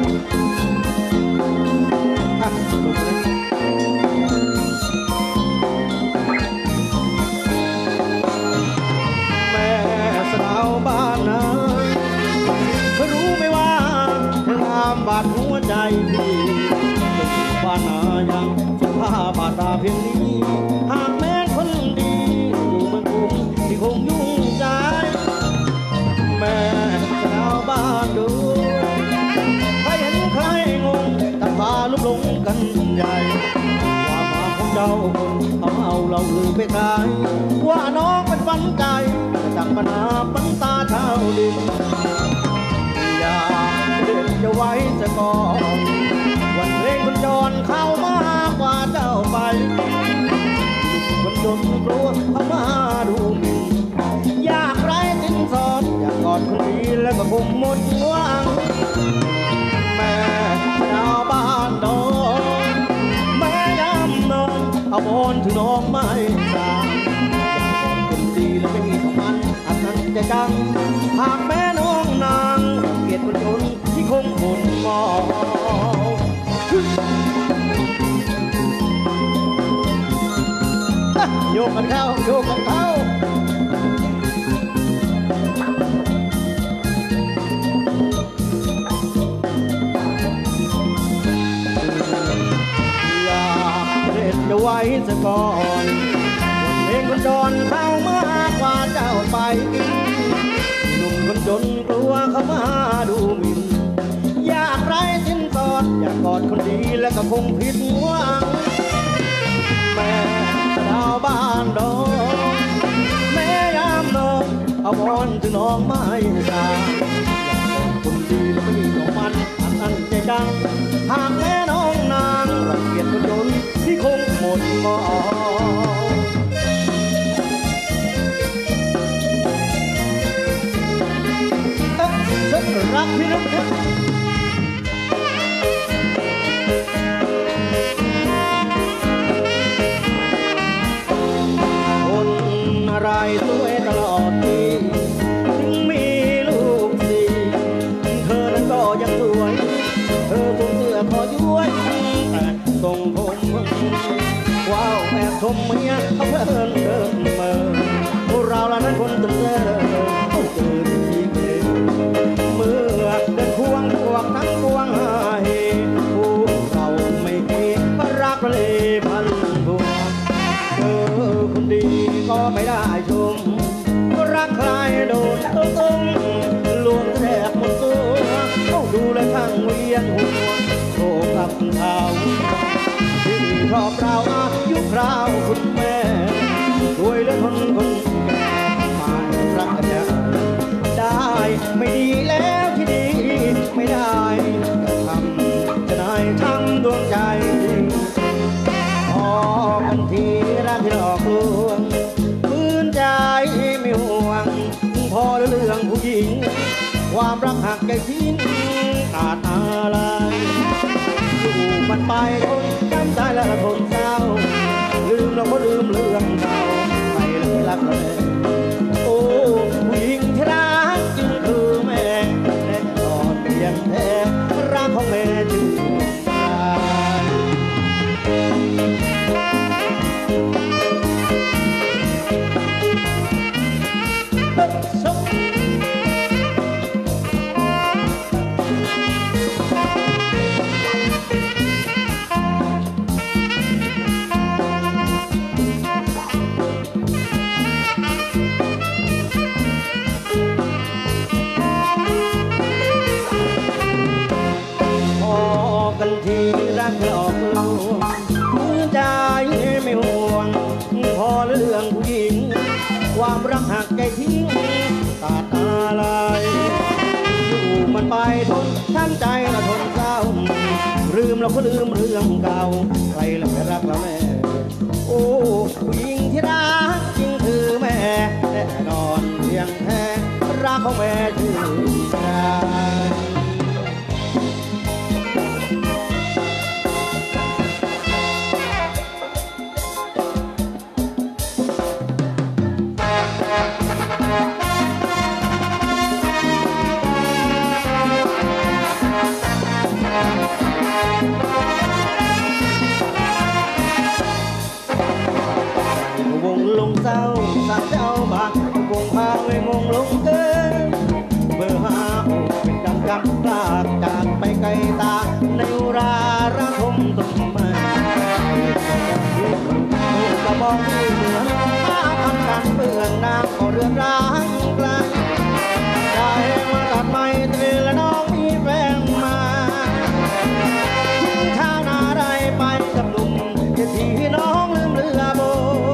แม่สาวบ้านนาเธอรู้ไหมว่าเธองามบาดหัวใจพี่บ้านนายังจะพาบาดตาเพียงนี้หากแม้คนดีอยู่เมืองกรุงที่คงยุ่งใจแม่สาวบ้านดูใครเห็นใครงงต่างพาลุกหลงกันใหญ่ว่ามาของเจ้าคนเขาเอาเราลือไปขายว่าน้องเป็นฝันใจจากปัญหาปัญตาชาวดินอยากก่อนวันเพลงคนจรเข้ามากว่าเจ้าไปคนจนกลัวเข้ามาดูหมิ่นอยากไร้สินสอดอยากกอดคนดีแล้วก็คงหมดหวังแม่ดาวบ้านดอนแม่ยำนอนเอาบอนถึงน้องไม่สางคนดีแล้วไม่มีของมันอันนั้นจะจังหากแม่น้องนางเกลียดคนจนที่คงหมดมองโยกกันเข้าโยกกันเข้าอยากเด็ดจะไว้ซะก่อนเพลงคนจรเข้ามากว่าเจ้าไปหนุ่มคนจนกลัวเข้ามาดูหมิ่นอยากไร้สินสอดอยากกอดคนดีแล้วก็คงผิดหวังแม่ดาวบ้านดอนแม่ยามนอนเอาบอนถึงน้องไม่สางคนดีแล้วไม่มีของมันอันนั้นใจดังหากแม่น้องนางรังเกียจคนจนที่คงหมดมองเอ๊ะฉันรักพี่รักอะไรสวยตลอดปีถึงมีลูกสี่เธอนั้นก็ยังสวยเธอทรงเสื้อคอย้วยแต่ทรงผมว้าวแอบชมเมียเขาเพลินเดินเมื่อพวกเราละนั้นคนตื่นเต้นต้องตื่นอีกเองเมื่อเดินควงควงทั้งควงให้พวกเราไม่คิดว่ารักเลยพันพวงเธอคนดีก็ไม่ได้ชมรักใครโดนตัวตรงลวงแทบหมดตัวต้องดูแลข้างเวียนหัวโตกับเท้าที่ชอบเราอายุคราวคุณแม่ด้วยและทนคนมารักกันได้ไม่ดีแล้วที่ดีไม่ได้ทำจะได้ทำดวงใจพอกันทีรักที่หลอกลวงพื้นใจไม่ห่วงพอเรื่องผู้หญิงความรักหักใจทิ้งขาดอะไรอยู่มันไปคนจำใจและทนเศร้าลืมเราก็ลืมเรื่องเก่าไม่เลยรักเลยโอ้ผู้หญิงที่รักจึงคือแม่แน่นอนเพียงแท้รักของแม่จึงความรักหักใจทิ้งขาดอะไรอยู่มันไปทนช้ำใจละทนเศร้าลืมเราก็ลืมเรื่องเก่าใครเราไม่รักเราแม่โอ้ผู้หญิงที่รักจริงคือแม่แน่นอนเพียงแท้รักของแม่ชื่อใจวงลงเศร้าสักเจ้าบานวงพาไว้มงลงเกินเบอร์ห้าเป็นดำดำกลากจากไปไกลตาในอุราระทมตุ่มมาก็มองไม่เหมือนผ้าพันกันเปื้อนน้ำก็เรือนร้างไกลได้มาตัดไม้ตรีและน้องมีแฟนมาทิ้งข้าวนาไรไปกับหนุ่มจะที่น้องลืมเรือโบ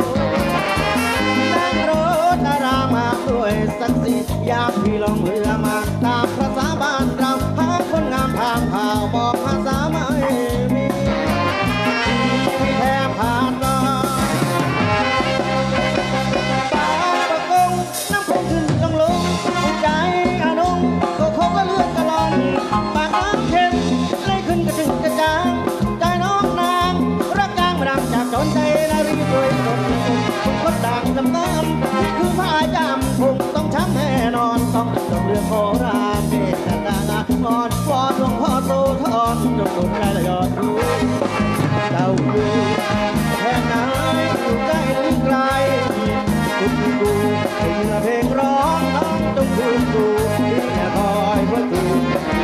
นั่งรถอารามาด้วยสักสิอยากพี่ลองเรือมาตามภาษาบ้านเราหาคนงามทางข่าวงอนวอนหลวงพ่อโสธรจงโปรดใจและยอดรู้เจ้าอยู่แห่งไหนอยู่ใกล้หรือไกลทุกดูให้เมื่อเพลงร้องน้องจงคืนดูที่แค่คอยเพื่อคืน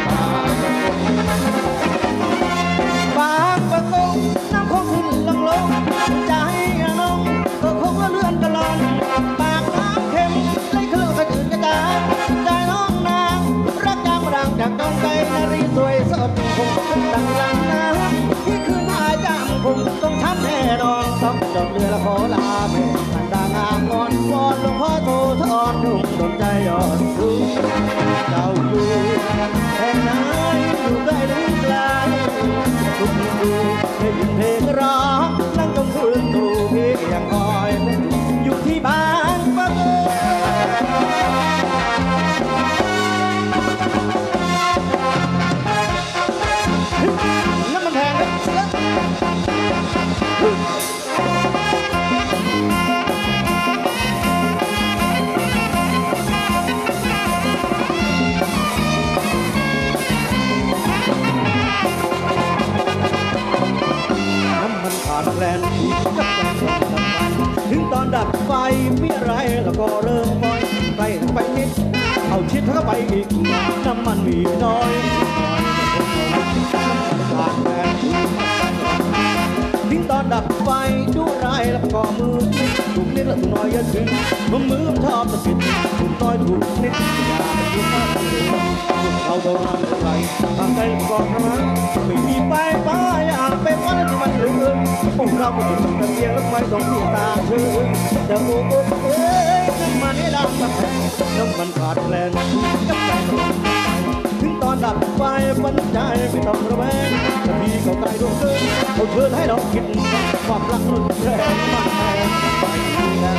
บางประกงน้ำคงขึ้นลงลงใจน้องก็คงละเลื่อนกระลอนปากน้ำเค็มไหลเครื่องกระจืดกระจายใจน้องนางรักจางรังจากจงใจนารีสวยสดคงขึ้นดังลังน้ำที่คืนหายจางคงต้องช้ำแน่นอนต้องจบเรือละขอลาไปผ่านดางามงอนวอนหลวงพ่อโตทอนทุ่งดวงใจยอดรู้เจ้าอยู่แห่งไหนอยู่ใกล้หรือไกลทุกดูได้ยินเพลงร้องนั่งจงคืนดูเพียงคอยอยู่ที่บ้านปะเกน้ำมันแพงนะขาดแคลนที่จับใจต้องทำไปถึงตอนดับไฟมีอะไรแล้วก็เริ่มปล่อยไปไปนิดเอาชิดเข้าไปอีกน้ำมันมีน้อยขาดแคลนถึงตอนดับไฟดูไรแล้วก็มือถูกนิดละถูกน้อยอย่าถึงมือมือชอบตะกิดถูกน้อยถูกนิดอย่าไปดูมากเลยเราโดนอะไรทางใจก่อนนะไม่มีไปป้าอยากไปว่าแล้วที่มันลืมพวกเราก็ถูกตะเกียงแล้วไม่ต้องที่ตาเชื่อแต่โอ้โหเอ้ยน้ำมันให้ดำมาแพงน้ำมันขาดแคลนจับใจถึงตอนดับไฟปัญใจไม่ต้องระแวงแต่พี่เขาไกลดวงเกินเขาเชิญให้เราคิดความรักรุนแรงมากแรงไปแล้ว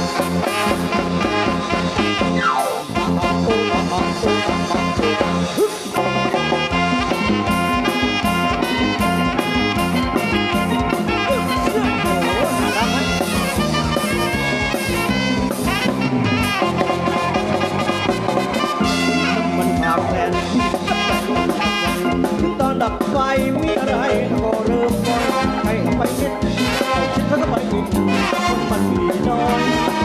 ดับไฟมีอะไรก็เริ่มปล่อยให้ไปนิดคิดเข้าไปอีกมันมีน้อย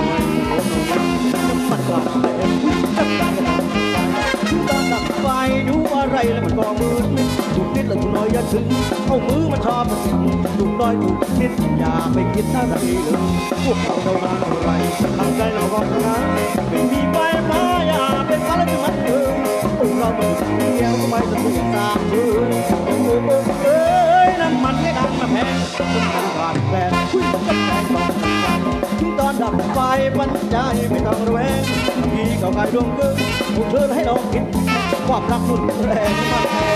มันกลับแต่จับใจถึงตอนดับไฟดูอะไรแล้วมันก็มืดถูกนิดแล้วถูกน้อยอย่าถึงเอามือมาชอบถูกน้อยถูกนิดอย่าไปคิดอะไรเลยพวกเราเรามาอะไรทำใจเราก็ชนะไม่มีไฟมาอย่าเป็นอะไรที่มันเกินพวกเราไม่เดียวก็ไม่ต้องถูกตามเธอเอ้ยน้ำมันให้ดังมาแพงน้ำมันขาดแคลนคุยกับแฟนต้องถึงตอนดับไฟปัญญาไม่ต้องระแวงพี่ก็กลายดวงเกินผู้เชิญให้เราคิดความรักรุนแรงมากแพง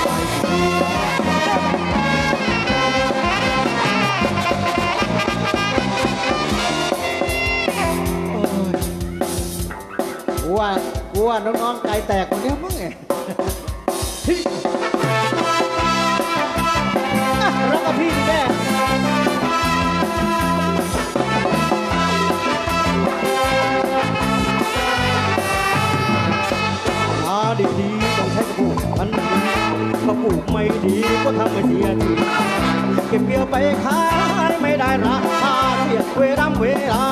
ว่าว่าน้องๆใจแตกคนเดียวมั้งไงรักกับพี่แน่หาดีๆต้องใช้กระปุกพันดีกระปุกไม่ดีก็ทำให้เสียทีเก็บเกี่ยวไปขายไม่ได้ราคาเสียเวลาเวลา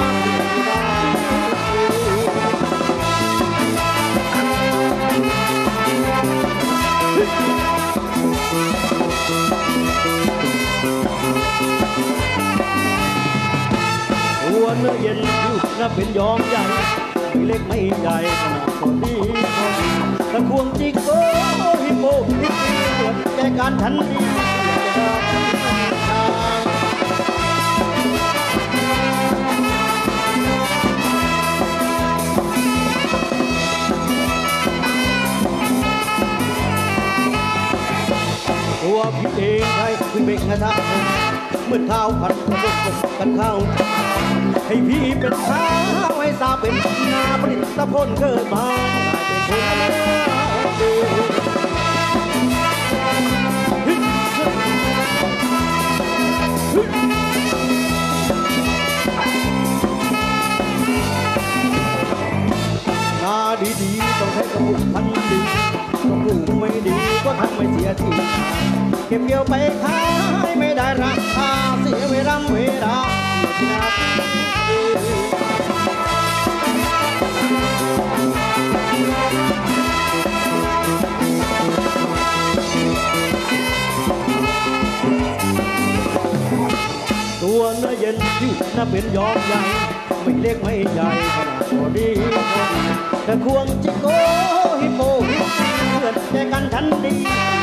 หัวเนื้อเย็นน่าเป็นยอมใหญ่ไม่เล็กไม่ใหญ่ขนาดคนดีตะควงจิกโก้ฮิโปฮิปปี้ปวดแก่การทันทีตัวพี่เองใครคุณเบ่งกระทะเมื่อเท้าผัดกระดกกันเข้าให้พี่เป็นเท้าให้สาเป็นนาผลิตตะพนเกิดมานาดีๆต้องใช้กระปุกพันดีกระปุกไม่ทำไม่เสียทีเก็บเกี่ยวไปขายไม่ได้ราคาเสียเวลาเวลาที่นาตัวเนื้อเย็นที่น่าเป็นยอมใหญ่ไม่เล็กไม่ใหญ่ขนาดพอดีแต่ควงจิโก้ฮิปโปฮิปเพื่อนแกกันทันดี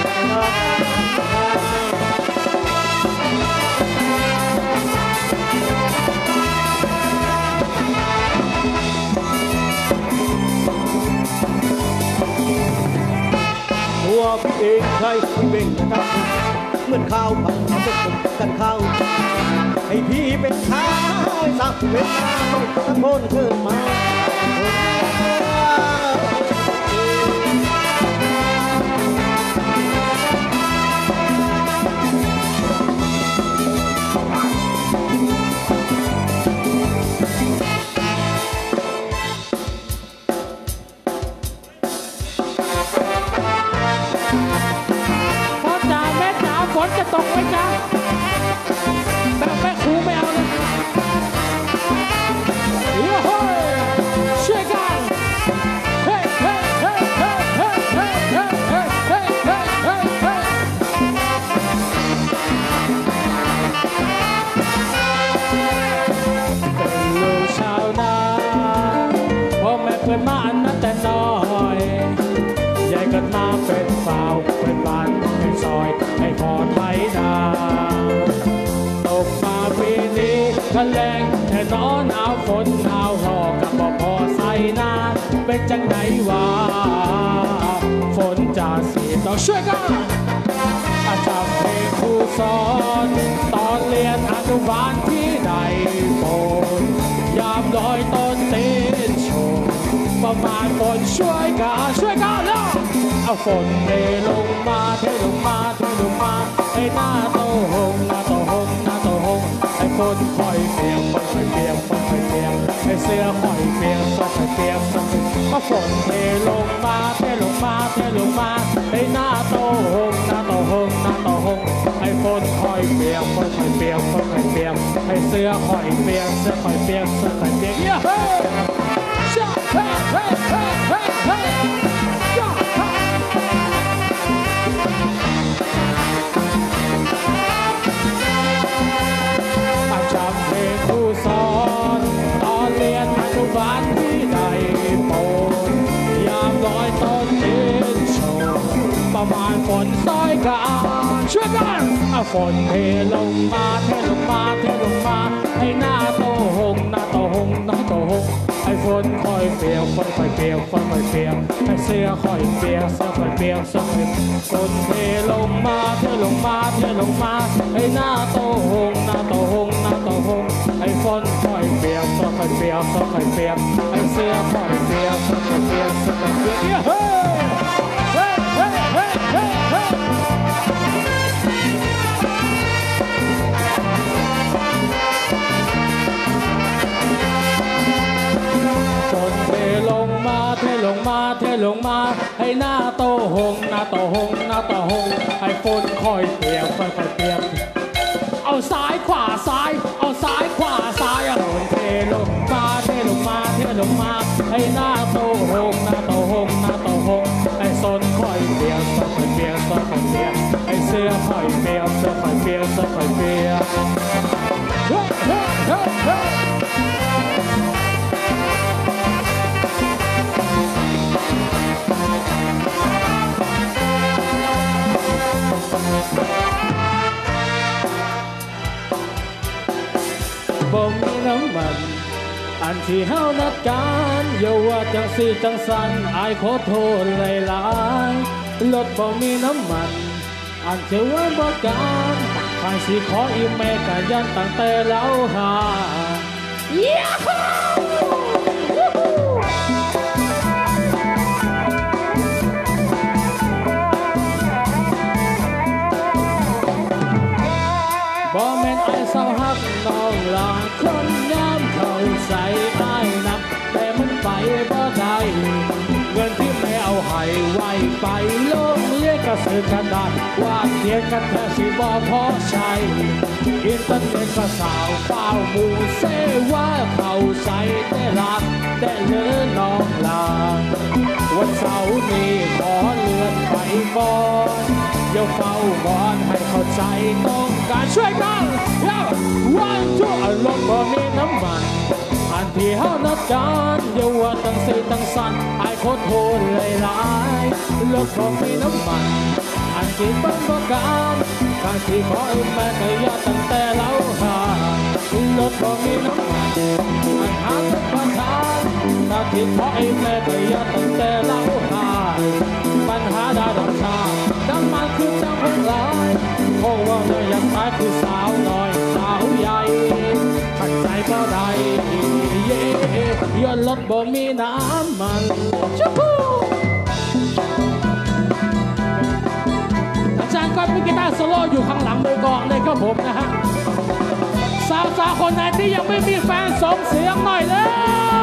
ตัวพี่เองใช่พี่เบ่งนะครับเหมือนข้าวผัดข้าวสุกกันข้าวให้พี่เป็นข้าวสักเวลาตะโกนขึ้นมาฝนจะตกไหมจ๊ะแบบแม่ครูไม่เอาเลยโอ้โหช่วยกันเฮ้เฮ้เฮ้เฮ้เฮ้เฮ้เฮ้เฮ้เฮ้เฮ้เฮ้เฮ้เป็นลูกชาวนาพ่อแม่เพื่อนมาอันนั้นแต่น้อยใหญ่กันมาเป็นสาวเป็นบ้านเป็นซอยให้พอไทยนาตกมาปีนี้ทะแรงแค่นอนหนาวฝนหนาวหอกกับบ่พอใส่นาเป็นจังไหนวะฝนจะสีต้องช่วยกันอาจารย์เพลงครูสอนตอนเรียนอนุบาลที่ใดฝนยามลอยต้นเต้นโชว์ประมาณฝนช่วยกันช่วยกันแล้วเอาฝนเทลงมาเทลงมาเทลงมาให้หน้าโตหงหน้าโตหงหน้าโตหงให้ฝนคอยเปียกฝนคอยเปียกฝนคอยเปียกให้เสื้อคอยเปียกเสื้อคอยเปียกเสื้อคอยเอาฝนเทลงมาเทลงมาเทลงมาให้หน้าโตหงหน้าโตหงหน้าโตหงให้ฝนคอยเปียกฝนคอยเปียกฝนคอยเปียกให้เสื้อคอยเปียกเสื้อคอยเปียกเสื้อคอยเปียกเย้เฮ้เฮ้เฮ้เฮ้เฮ้เฮ้อาจารย์เพลงครูสอนตอนเรียนอนุบาลที่ใดโปนยามลอยต้นเต้นโชว์ประมาณฝนซ้อยกันช่วยกันเอาฝนเทลงมาเทลงมาเทลงมาให้หน้าโตหงหน้าโตหงหน้าโตหงให้ฝนคอยเปียกฝนคอยเปียกฝนคอยเปียกให้เสื้อคอยเปียกเสื้อคอยเปียกเสื้อคอยฝนเทลงมาเทลงมาเทลงมาให้หน้าโตหงหน้าโตหงหน้าโตหงให้ฝนคอยเปียกเสื้อคอยเปียกเสื้อคอยเปียกให้เสื้อคอยเปียกเสื้อคอยเปียกเสื้อคอยเปียกเฮ้เฮ้เฮ้เฮ้เฮ้เฮ้ฝนเทลงมาเทลงมาเทลงมาให้หน้าโตหงหน้าโตหงหน้าโตหงให้ฝนคอยเปียกคอยคอยเปียกเอาซ้ายขวาซ้ายเอาซ้ายขวาซ้ายฝนเทลงมาเทลงมาเทลงมาให้หน้าโตหงหน้าโตหงหน้าโตหงให้ฝนคอยเปียกฝนคอยเปียกฝนคอยเปียกให้เสื้อคอยเปียกเสื้อคอยเปียกเสื้อคอยเปียกเฮ้เฮ้เฮ้เฮ้บ่มีน้ำมันอันที่เฮานัดกันอย่าว่าจังสีจังสันอายขอโทษหลายๆรถบ่มีน้ำมันอันเที่ยวไว้บ่กันทางสิขออีเมลกันยันตั้งแต่เราหาบ่แม่นไอ้สาวฮักน้องหลาคนงามเข้าใส่ไอ้นักแต่มันไปบ่ได้เงินที่แม่เอาให้ไหวไปโลกเรียกกระสือกระดาษวาดเขียนกันแค่สิบอพอใช้อินเทอร์เน็ตก็สาวเฝ้าหมู่เสว่าเขาใส่แต่รักแต่เลือน้องลาวันเสาร์นี้ขอเลื่อนไปก่อนอย่าเฝ้าวอนให้เข้าใจต้องการช่วยกันแล้ววันทุกอารมณ์ก็มีน้ำมันอันที่เฮานัดกันอย่าว่าตั้งสีตั้งสันไอ้ขอโทษเลยหลายรถก็มีน้ำมันอันที่เป็นประกันทางที่ขอให้แม่ก็อย่าตั้งแต่เล่าหารถก็มีน้ำมันอันหาเป็นประกันทางที่ขอให้แม่ก็อย่าตั้งแต่เล่าหาปัญหาได้ดังชาน้ำมันคือจังหวะหลายเพราะว่าเราอยากตายคือสาวน้อยสาวใหญ่ขัดใจก็ได้เย่ยนรถบ่มีน้ำมันชูอาจารย์ก็มีกีตาร์โซโล่อยู่ข้างหลังโดยกองเลยครับผมนะฮะสาวสาวคนไหนที่ยังไม่มีแฟนส่งเสียงหน่อยเลย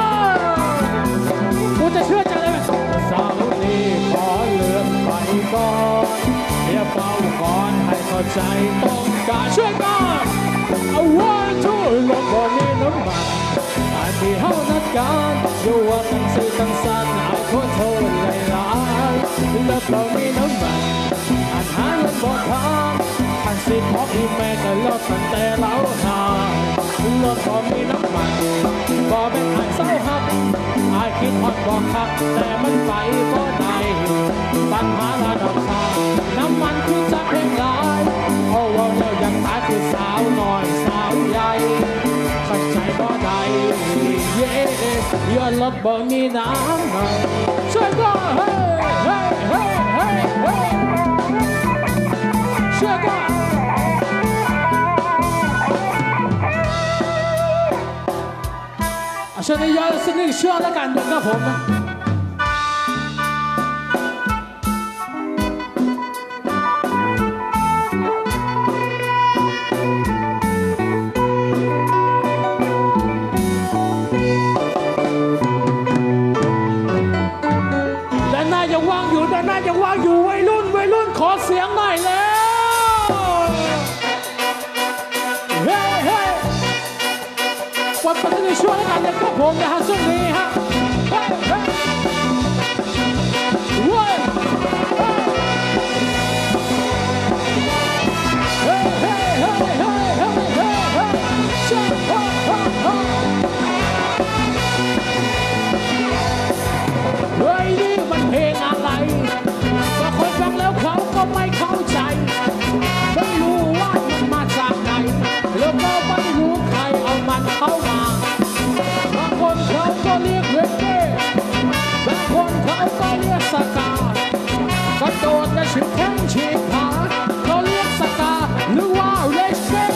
กูจะเชื่อใจเลยสาวนี้ขอเลื่อนไปก่อนอย่าเฝ้าก่อนให้เข้าใจต้องการช่วยกันเอาไว้ช่วยลดบ่มีน้ำมันอันที่เฮานัดกันอยู่ว่าตั้งสื่อตั้งสันเอาขอโทษเลยหลายลดบ่มีน้ำมันอันหาเงินบ่ทางอันสิขออีแม่ก็ลดตั้งแต่เล่าหาลดบ่มีน้ำมันบ่เป็นอันเศร้าหักอายคิดฮอดบ่คักแต่มันไปบ่ได้ปัญหาระดับชาน้ำมันคือจะเพียงหลายเพราะว่าเรายังตายคือสาวน้อยสาวใหญ่ขัดใจบ่ได้เย่ย้อนรถบ่มีน้ำมันช่วยก็เฮ้เฮ้เฮ้เฮ้เฮ้ช่วยก็ช่วยในย้อนสักหนึ่งช่วงแล้วกันนะครับผมนะด้านหน้ายังว่างอยู่ด้านหน้ายังว่างอยู่วัยรุ่นวัยรุ่นขอเสียงหน่อยแล้วเฮ้เฮ้วันปฏิทินช่วยแล้วกันนะครับผมนะฮะช่วงนี้ฮะเฮ้เฮ้เว้ยเฮ้เฮ้เฮ้เฮ้เฮ้เฮ้เฮ้เฮ้ช่วยเฮ้เฮ้เฮ้เฮ้ยนี่มันเพลงอะไรบางคนฟังแล้วเขาก็ไม่เข้าใจไม่รู้ว่ามันมาจากไหนแล้วก็ไม่รู้ใครเอามันเข้ามาบางคนเขาก็เรียกเรเก้บางคนเขาก็เรียกสกากระโดดกระชิบแข้งฉีกขาเขาเรียกสกาหรือว่าเรเก้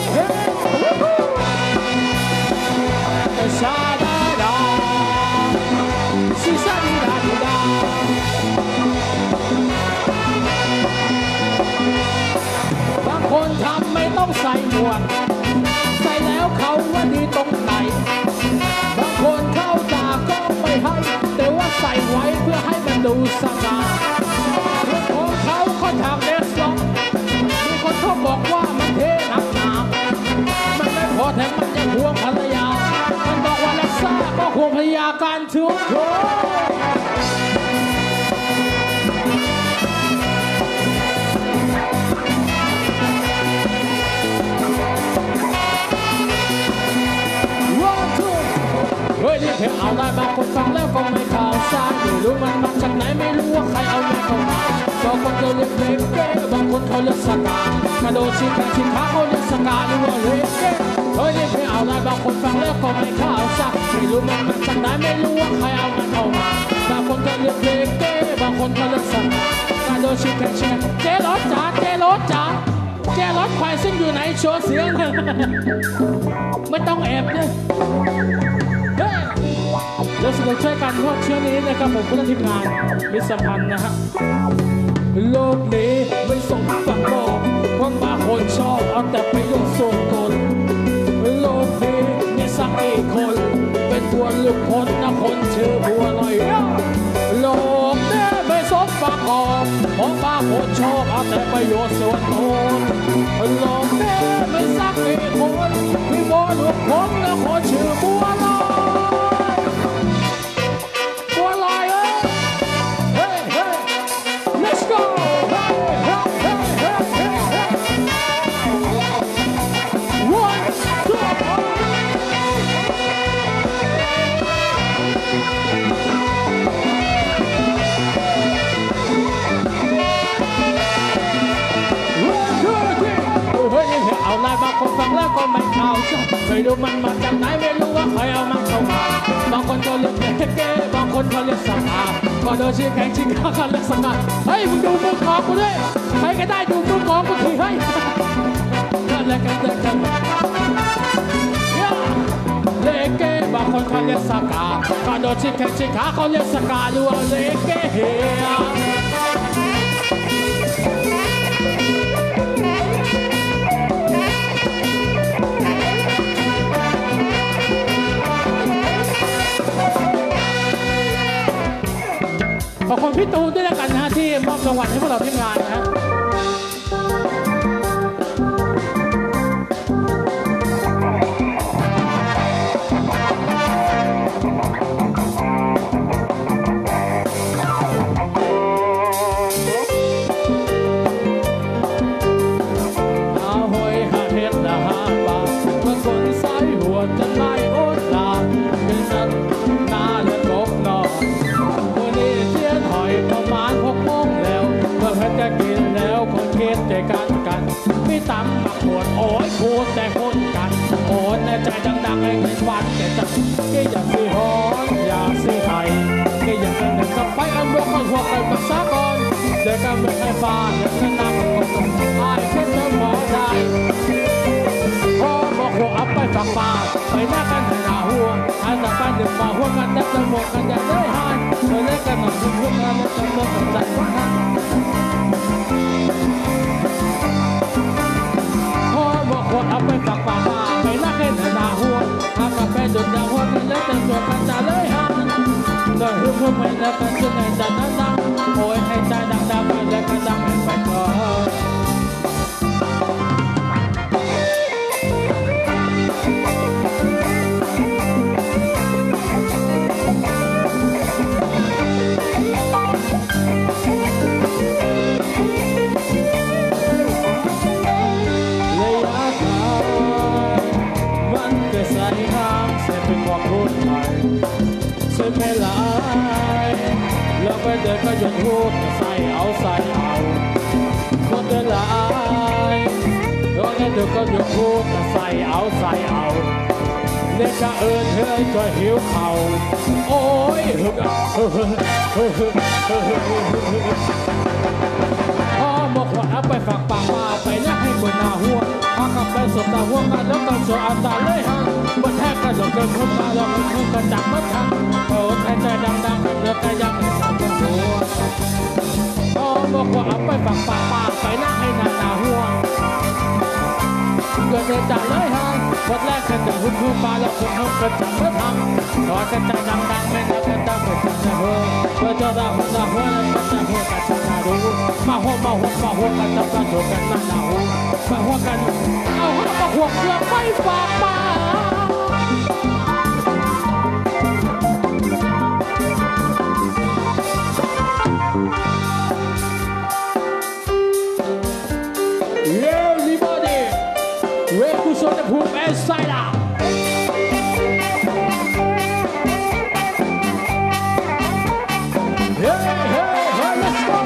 แต่ชาดาดาซิซาดีดาดีดาบางคนทำไม่ต้องใส่หมวกใส่แล้วเขาว่าดีตรงไหนบางคนเข้าด่าก็ไม่ให้แต่ว่าใส่ไว้เพื่อให้มันดูสง่าเรื่องของเขาเขาทำเดสล็อกมีคนเขาบอกว่ามันเท่หนักหนามันไม่พอแถมมันยังห่วงภรรยามันบอกว่าเล็กซ่าก็ห่วงภรรยาการทุกคนเฮ้ยนี่เพลงเอาได้บางคนฟังแล้วก็ไม่ข่าวสารไม่รู้มันมาจากไหนไม่รู้ว่าใครเอามันเข้ามาบางคนเขาเรียกเพลงเก้บางคนเขาเรียกสกากระโดดชิงแข่งชิงขาเขาเรียกสกาหรือว่าเพลงเก้เฮ้ยนี่เพลงเอาได้บางคนฟังแล้วก็ไม่ข่าวสารไม่รู้มันมาจากไหนไม่รู้ว่าใครเอามันเข้ามาบางคนเขาเรียกเพลงเก้บางคนเขาเรียกสกากระโดดชิงแข่งชิงเจ๊รถจ๋าเจ๊รถจ๋าเจ๊รถควายซึ่งอยู่ไหนโชว์เสียงไม่ต้องแอบเลยแล้วสนุกช่วยกันเพราะเชื่อนี้นะครับผมผู้ทีมงานมิตรสัมพันธ์นะฮะโลกนี้ไม่ส่งฝังบอกคนบางคนชอบเอาแต่ไปยกส่งตนโลกนี้มีสักกี่คนเป็นบัวลูกคนนะคนชื่อบัวลอยโลกนี้ไม่ส่งปากกอบเพราะปากโคตรโชคเอาแต่ประโยชน์ส่วนตนหลอกแม่ไม่สักกี่คนมีบอลหัวผมแล้วขอชื่อบัวลอยบัวลอยเอ้ยเฮ้ยเฮ้ย let's go เฮ้ยเฮ้ยเฮ้ยเฮ้ยเฮ้ยเฮ้ย one two เอาไล่บางคนฟังแล้วก็ไม่เข้าใจไม่รู้มันมาจากไหนไม่รู้ว่าใครเอามันเข้ามาบางคนก็เรียกเก๋ๆบางคนก็เรียกสง่าก็โดนชี้แข่งชิงข้ากันเรียกสง่าเฮ้ยมึงดูมือของกูด้วยใครก็ได้ดูมือของกูทีเฮ้ยก็เรียกกันเรียกกันเลเก้บางคนเขาเรียกสกาก็โดนชี้แข่งชิงข้าเขาเรียกสกาหรือว่าเลเก้เฮียขอบคุณพี่ตูนด้วยแล้วกันนะที่มอบรางวัลให้พวกเราที่งานนะเอาหอยหาเห็ดละหาปลาเมื่อคนสายหัวจะไม่อดลาเป็นนั้นหน้าเลือดกบนอนประมาณหกโมงแล้วเมื่อเพื่อนจะกินแล้วคนเกณฑ์ใจกันกันไม่ตำหมักปวดโอ้ยพูดแต่คนกันโอ้ยในใจดังๆไอ้เงินวันแต่จังแกอยากสิหอนอยากสิไทยแกอยากจะเดินกับไปอันเมื่อคนหัวกันมาซะก่อนเด็กกันไม่ให้ฟ้าเด็กกันนั่งคนคนอายแค่เธอหมอได้พอบอกหัวอัพไปฝักป่าไปหน้ากันหน้าหัวอันต่อไปหนึ่งมาหัวกันได้จะหมดกันจะได้หายเมื่อเล่นกันหนึ่งหัวกันแล้วจะเลิกกันใจว่าพอบอกหัวอัพไปฝักป่าไปหน้ากันหน้าหัวหากไปดุดดาวหัวกันแล้วจะตัวกันจะเลยหายเดินหัวหัวไม่แล้วกันจนในใจนั้นดังโอ้ยให้ใจดังๆไปแล้วกันดังไปก่อนไม่หลายแล้วไปเดินก็หยุดพูดใส่เอาใส่เอาคนเดินหลายแล้วไปเดินก็หยุดพูดใส่เอาใส่เอาเด็กก็เอิญเฮ้ยก็หิวเข่าโอ้ยพ่อบอกว่าเอาไปฝากปากมาไปนักให้บนหน้าหัวพากับไปสบตาหัวกันแล้วต้องโชว์อันตาเลยฮะบนแทกกระโดดเกินขึ้นมาแล้วมันขึ้นกระจับมัดทันโอ้ใจใจดังๆเลือกใจยังไม่สั่นเป็นหัวพ่อบอกว่าเอาไปฝากปากมาไปนักให้หน้าหน้าหัวเกิดเธอจัดเลยฮะวันแรกฉันจะหุ่นหุ่นมาแล้วคนเขากระจับมัดทันขอใจใจดังๆไม่นับเป็นดังเป็นจังนะเฮ้ยเพื่อจะได้หัวจะหัวเลยจะหัวกันจะน่าดูมาหัวมาหัวมาหัวกันจับกันถูกกันนั่งหน้าหัวมาหัวกันเอาหัวมาหัวเพื่อไม่ฝากมาSo the pool and side out. Hey, hey, hey, let's go.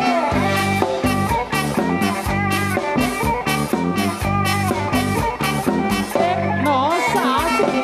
Nó xả chị.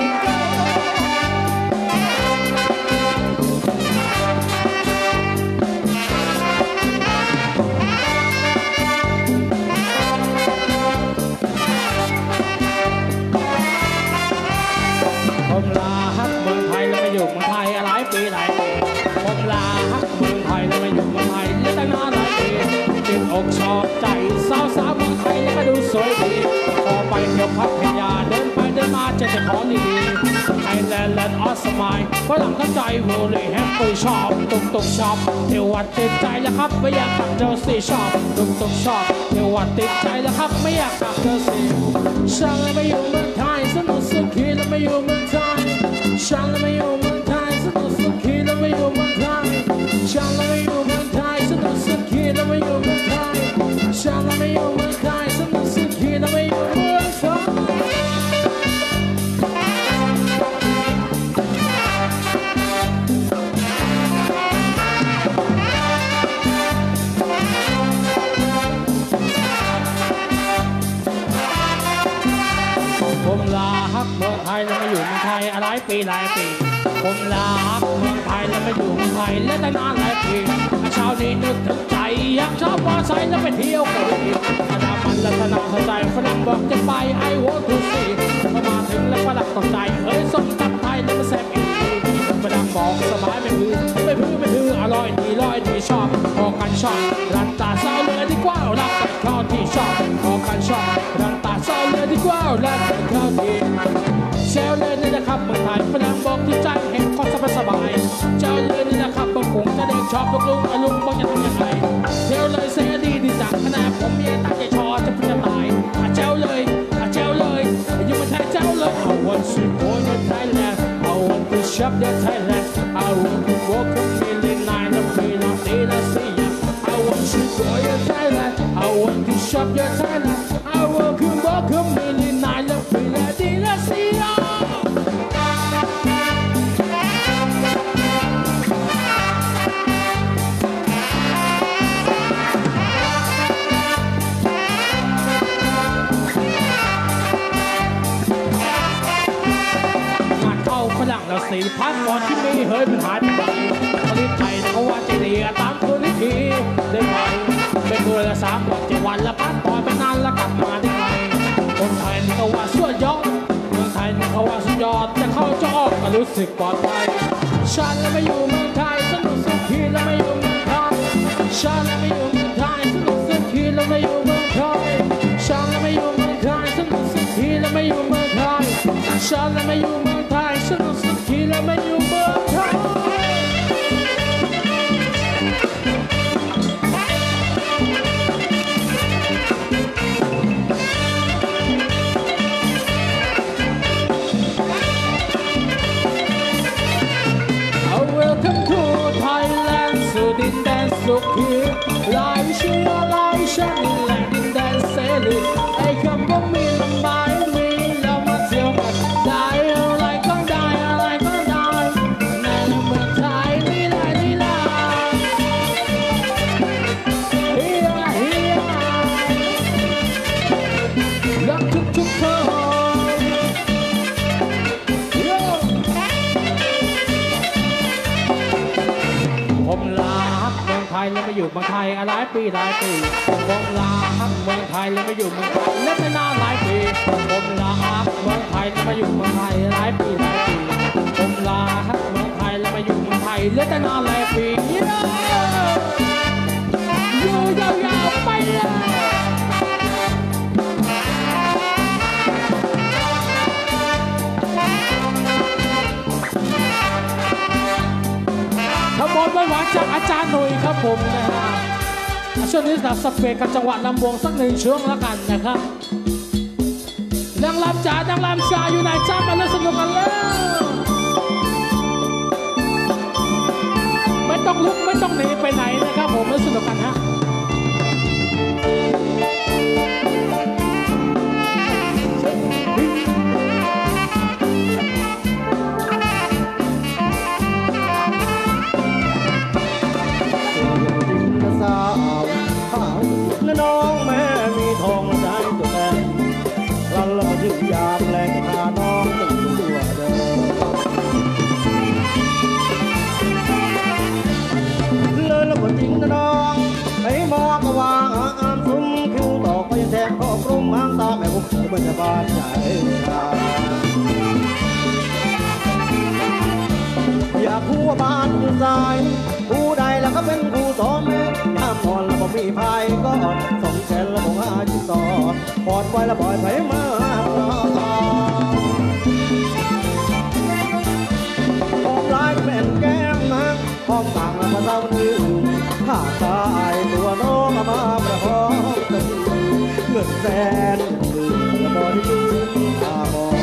ผมลาฮักเมืองไทยแล้วมาอยู่เมืองไทยหลายปีหลายปีผมลาฮักเมืองไทยแล้วมาอยู่เมืองไทยแล้วตั้งนานหลายปีติดอกชอบใจสาวสาวเมืองไทยแล้วก็ดูสวยดีพอไปเที่ยวพัทยาเดินไปเดินมาเจอแต่ของดีๆไทยแลและออสมายฝรั่งเข้าใจโวลีแฮปปี้ชอบตุกตุกชอบเทวัดติดใจแล้วครับไม่อยากขับเจอสี่ชอบตุกตุกชอบเทวัดติดใจแล้วครับไม่อยากขับเจอสี่ฉันไม่อยู่เมืองไทยสนุกสุขีแล้วไม่อยู่เมืองไทยฉันไม่อยู่เมืองไทยสนุกสุขีแล้วไม่อยู่เมืองไทยฉันไม่อยู่เมืองไทยสนุกสุขีแล้วไม่อยู่เมืองไทยฉันไม่อยู่เมืองไทยสนุกสุขีแล้วไม่อยู่เมืองไทยผมลาฮักเมืองไทยแล้วมาอยู่เมืองไทยหลายปีหลายปีผมลาฮักเมืองไทยแล้วมาอยู่เมืองไทยและตั้งนานหลายปีเช้านี้นึกถึงใจอยากชอบมอไซค์แล้วไปเที่ยวกันอีกอาดามันและธนาเข้าใจฝรั่งบอกจะไปไอโวทูซีพอมาถึงแล้วฝรั่งตกใจเฮ้ยส้มตำไทยแล้วมาแซ่บอีกฝรั่งบอกสบายไม่พื้นไม่พื้นไม่พื้นอร่อยดีร้อยดีชอบพอกันชอบรันตาเศร้าเลยดีกว่ารักแต่ข้าวที่ชอบพอกันชอบรันตาเศร้าเลยดีกว่ารักแต่ข้าวที่เชลเลยนี่นะครับเมืองไทยฝรั่งบอกที่ใจเห็นความสบายสบายเชลเลยนี่นะครับบางคงจะเด็กชอบลุงลุงลุงบอกจะทำยังไงเชลเลยเสียดีดีจังขนาดผมมีตั้งใจชอจะพูดจะตายเชลเลยเชลเลยอยู่มาไทยเชลเลย I want to go to Thailand I want to shop the Thailand I want to walk a million nine of me not need to see ya I want to go to Thailand I want to shop your Thailand I want to walk a million nine of me not need to see yaเราสี่พันก่อนที่มีเฮ้ยมันหายไปไหนประเทศไทยเขาว่าจะดีตามตัวนี้ทีได้ไหมเป็นตัวละสามวันเจ็ดวันละพันปล่อยไปนานแล้วกลับมาได้ไงคนไทยนี่เขาว่าสุดยอดเมืองไทยนี่เขาว่าสุดยอดจะเข้าจะออกก็รู้สึกปลอดภัยฉันไม่อยู่เมืองไทยสนุกสุขีแล้วไม่อยู่เมืองไทยฉันไม่อยู่เมืองไทยสนุกสุขีแล้วไม่อยู่เมืองไทยฉันไม่อยู่เมืองไทยสนุกสุขีแล้วไม่อยู่เมืองไทยฉันไม่อยู่เมืองไทยสนุกสุขีแล้วไม่อยู่เมืองไทยWelcome to Thailand สู่ดินแดนสุขีหลายเชื้อหลายชาติแหล่งดินแดนเสรีไอ้คำว่ามีลำบากมีแล้วมาเที่ยวกันได้อะไรก็ได้อะไรก็ได้ในเมืองไทยนี่แหละนี่แหละเฮียเฮียรักทุกๆคนผมลาฮักเมืองไทยแล้วมาอยู่เมืองไทยหลายปีหลายปีผมลาฮักเมืองไทยแล้วมาอยู่เมืองไทยและไม่นานหลายปีผมลาฮักเมืองไทยแล้วมาอยู่เมืองไทยหลายปีหลายปีผมลาฮักเมืองไทยแล้วมาอยู่เมืองไทยและไม่นานหลายปีอยู่ยาวๆไปเลยทั้งหมดไม่หวานจากอาจารย์หนุ่ยครับผมนะฮะช่วงนี้สำหรับสเปกกับจังหวะลำวงสักหนึ่งช่วงแล้วกันนะครับนางรำจ๋านางรำจ๋าอยู่ไหนจ้ามาเล่นสนุกกันแล้วไม่ต้องลุกไม่ต้องหนีไปไหนนะครับผมเล่นสนุกกันฮะน้องแม่มีทองใจตัวแทนรันแล้วมาถึงอยากแหลงพาน้องตึงตัวเดิมเลยแล้วก็จริงนะน้องไอ้มอกวางอ่านซุ้มคิ้วตอกไปแทงคอกรุ้มหางตาแม่บุกมันจะบานใจอยากคู่ว่าบ้านอยู่ใจผู้ใดแล้วก็เป็นผู้สอนน้ำนอนแล้วก็มีพายก็ส่งแขนแล้วก็หาจิตต่อปลอดไว้แล้วปล่อยไผมานแสนมือบ่ได้ลืมตามอง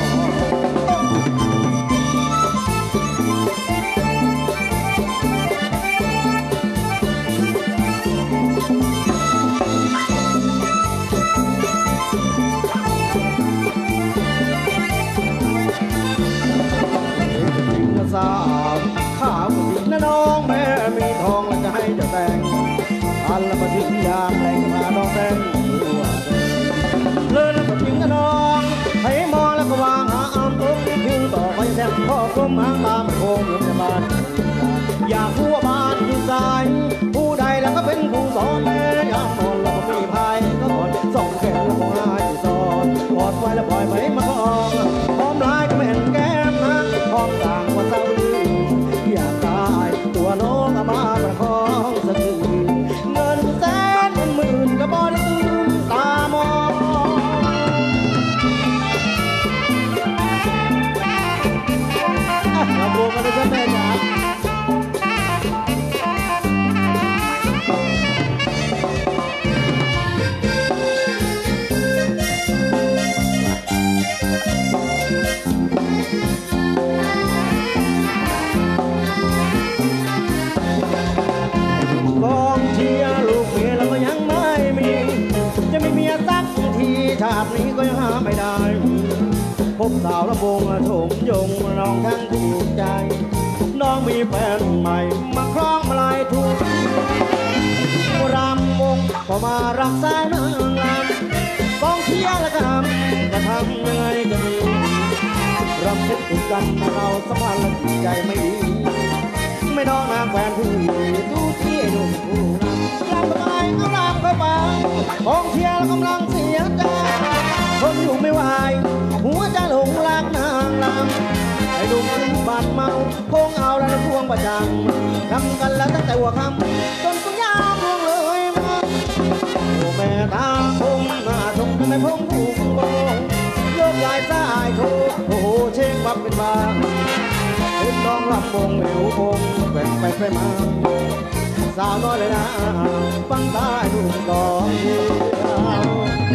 สาวข้าวผู้หญิงนะน้องแม่มีทองแล้วจะให้เจ้าแต่งอันละมาถึงยามแรงพาน้องแต่งตัวเลิศแล้วก็จริงนะน้องให้มองแล้วก็วางหาอ้ำตุ้มคิวต่อไปแทบพ่อกลมหางตามโค้งอยู่ในบ้านอยากรู้ว่าบ้านอยู่สายผู้ใดแล้วก็เป็นผู้สอนแม่ยามนอนแล้วก็มีพายก็กอดส่องแขนแล้วก็หายสอนกอดไว้แล้วปล่อยไปมาคล้องพร้อมลายก็ไม่เห็นแก้มนะพร้อมต่างว่าเศร้าลืมอยากตายตัวน้องเอามาประคองสักทีเงินแสนเงินหมื่นก็บ่ได้ลืมตามองเราโบกันเลยจ้ะแม่จ๋าชาตินี้ก็ยังหาไม่ได้พบสาวละวงโฉมยงน้องทั้งถูกใจน้องมีแฟนใหม่มาคล้องมาลายถูกรำวงก็มารักสายนางลำกองเชียร์ละกันจะทำยังไงก็ดีรำเสร็จถูกกันเราสัมพันธ์และจิตใจไม่ดีไม่น้องนางแฟนผู้ดูที่ไอ้หนุ่มผู้รำไปก็รำเข้าไปกองเชียร์กำลังเสียใจคนอยู่ไม่ไหวหัวใจหลงรักนางลำไอ้ดุมขึ้นบาดเมาคงเอาแล้วพวงประจังทำกันแล้วตั้งแต่หัวค่ำจนต้องยาวลงเลยมาโอ้แม่ตาคงหน้าชมไม่พงผูกโบโยกย้ายซ้ายโถโอ้โหเช็คบับเป็นบางเห็นน้องลำวงเหวคงแบ่งไปไปมาสาวน้อยเลยนะฟังได้ดูก่อนเดียว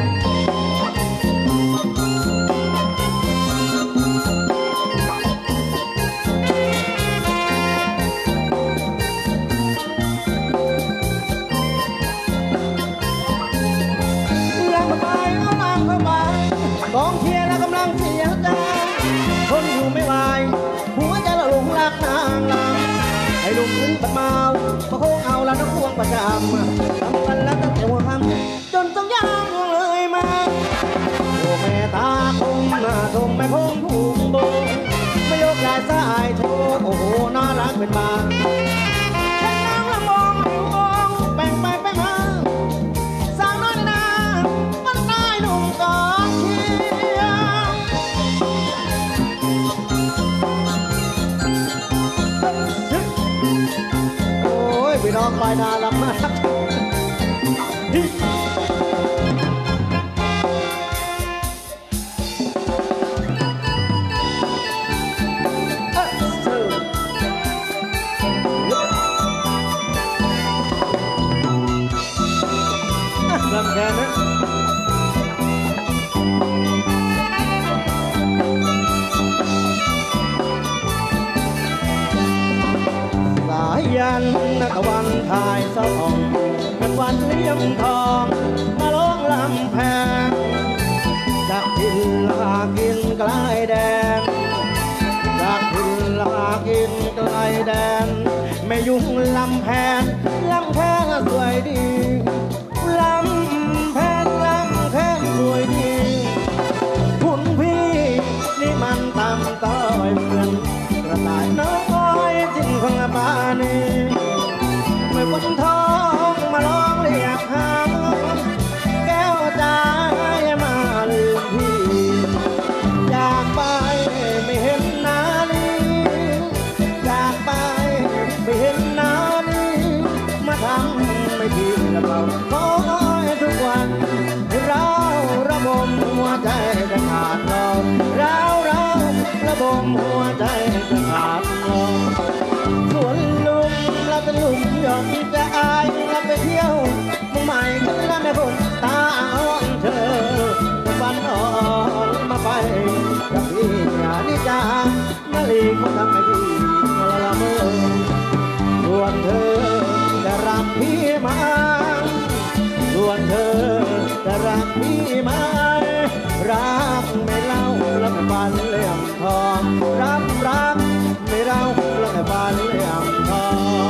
กองเชียร์แล้วกำลังเสียใจคนอยู่ไม่ไหวหัวใจเราหลงรักนางลำให้ลุกขึ้นปัดเมามาโค้งเอาแล้วนักพวงประจำทำกันแล้วตั้งแต่หัวค่ำจนต้องย่างลงเลยมาโอ้แม่ตาคงหน้าชมไม่พงผูกโบไม่ยกยายสายโชว์โอ้โหน่ารักเป็นมาแค่นางละมองมองแบ่งไปแบ่งมาสาวน้อยนะมันได้หนุ่มกองเชียร์โอ้ยพี่น้องปลายนาลำมากลำแค่นั้นสายยันนักวันถ่ายสะอ่องเป็นวันเลี้ยมทองมาร้องลำแพงจากทินลากินไกลแดนจากทินลากินไกลแดนไม่ยุ่งลำแพนลำแพนสวยดีลำแพนลำแพนสวยดีคุณพี่นี่มันตำต้อยเหมือนกระต่ายน้อยจิ้นของบ้านนี้ไม่วันท้องมาร้องเรียกหาแก้วใจมาลืมพี่อยากไปไม่เห็นหน้านี้อยากไปไม่เห็นหน้านี้มาทำไม่ดีแล้วเราขอให้ทุกวันเราระบมหัวใจจะขาดลมเราเราระบมหัวใจจะขาดลมส่วนลุมเราเป็นลุมยอมจะอายเราไปเที่ยวเมืองใหม่กันแล้วแม่คนตาอ่อนเธอเขาทำให้พี่ละเมอส่วนเธอจะรักพี่ไหมส่วนเธอจะรักพี่ไหมรักไม่เล่าแล้วไม่ฟันเหลี่ยมทองรักรักไม่เล่าแล้วไม่ฟันเหลี่ยมทอง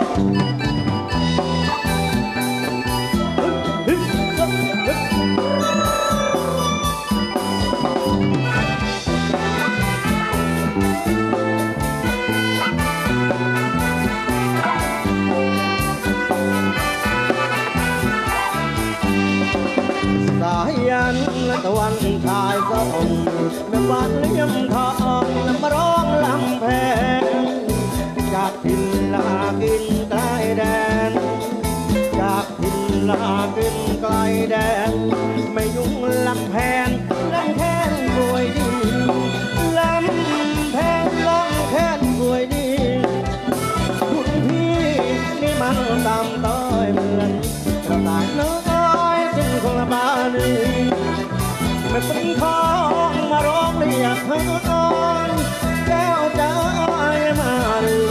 สายันและตะวันชายสองแม่บ้านเลี่ยมทองมาร้องลำแพงจากทินลากินไกลแดนจากทินลากินไกลแดนไม่ยุ่งลำแพนลำแค้นรวยดีลำแพนลำแค้นรวยดีคุณพี่นี่มันตามต้อยเหมือนกระต่ายน้อยจึงคงละบาลีไม่เป็นของมาร้องเรียกเธอก่อนแก้วใจมาลี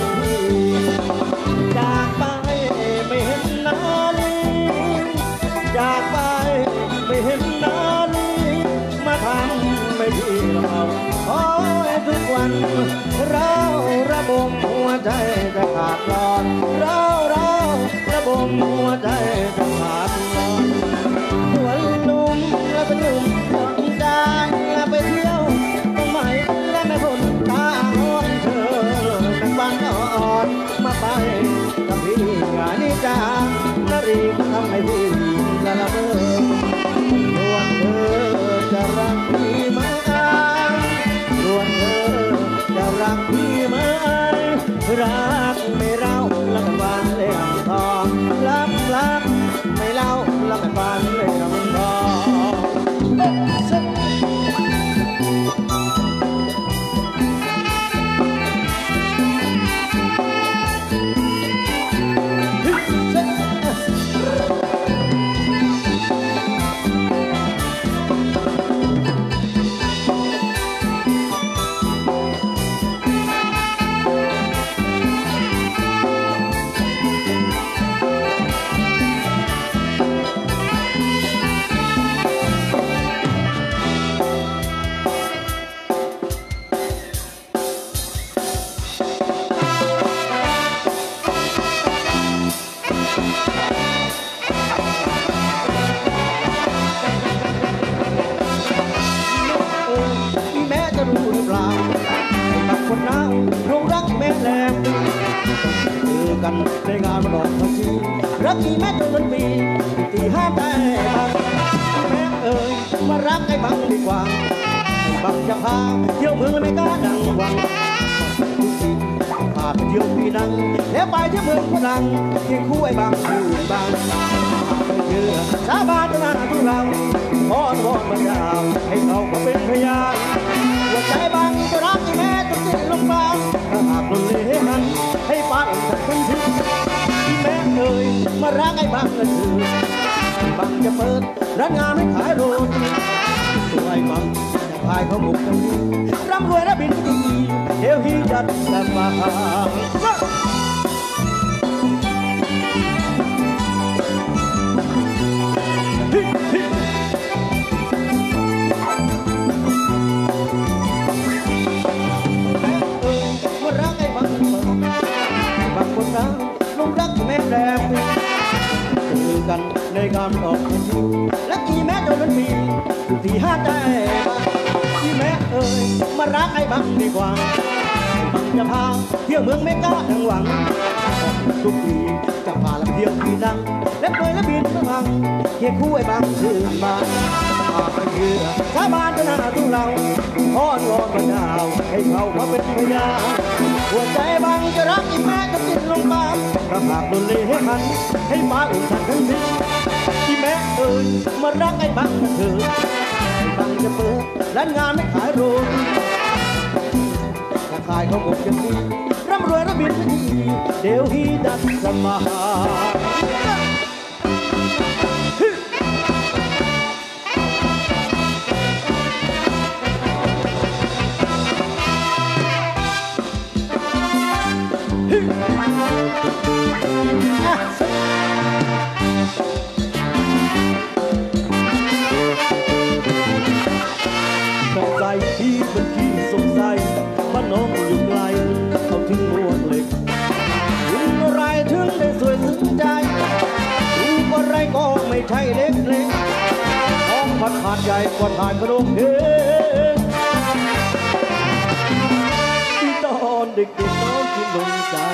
จากไปไม่เห็นนาลีจากไปไม่เห็นนาลีมาทำไม่ดีเราคอยทุกวันเราระบมหัวใจจะขาดลอนเราเราระบมหัวใจจะขาดลอนวันนุ่มและเป็นหนุ่มคนใจและไปเที่ยวต้นไม้และแม่คนตาอ่อนเธอแม่บ้านอ่อนมาไปกับพี่งานนี้จ้านารีทำให้พี่ละละเมอส่วนเธอจะรักพี่ไหมส่วนเธอจะรักพี่ไหมรักไม่เล่าละไม่ฟันเหลี่ยมทองรักรักไม่เล่าละไม่ฟันเหลี่ยมทองคนเราลงรักแม่แหลมเจอกันในงานมาดอกทันทีรักกี่แม่จนมันมีที่ห้ามได้บังแม่เอ่ยมารักไอ้บังดีกว่าบังจะพาเที่ยวเมืองไม่กล้าดังหวังทุกทีพาไปเที่ยวปีนังแล้วไปที่เมืองก็ดังเคียงคู่ไอ้บังอยู่บางไปเจอสาบานต่อหน้าทุกเราพอนวอนมันยาวให้เขาก็เป็นพยานหัวใจบังจะรักแม่ต้องสิ้นลงมาถ้าหากมันเลี้ยมันให้ฟ้าองค์ทันทีแม่เอ่ยมารักไอ้บังนั่นคือบังจะเปิดร้านงานให้ขายโรตีตัวไอ้บังจะพายเขาบุกกันร่ำรวยและบินดีเดี๋ยวฮีจัดแต่มาหาลงรักแม่แดงเจอกันในงานออกทีและอีแม่โดนมันมีที่ห้าใจอีแม่เอ่ยมารักไอ้บังดีกว่าบังจะพาเที่ยวเมืองไม่กล้าดังหวังทุกทีจะพาลำเที่ยวที่นั่งและเปยและบินมาบังเคียงคู่ไอ้บังชื่นบานพาไปเยือสาบานต่อหน้าทุกเราอ้อนวอนบรรดาวให้เขามาเป็นพยานหัวใจบังจะรักอีแม่จะสิ้นลงมาถ้าหากโดนเลี้ยมันให้มาอุ่นทันทันทีที่แม่เอ่ยมารักไอ้บังนั่นเถิดไอ้บังจะเปิดร้านงานไม่ขายโรตีถ้าขายเขาหมดกันดีร่ำรวยและบินดีเดี๋ยวฮีดันจะมาใหญ่กว่าถ่ายพนมเด้ที่ตอนเด็กๆน้องกินนมจาก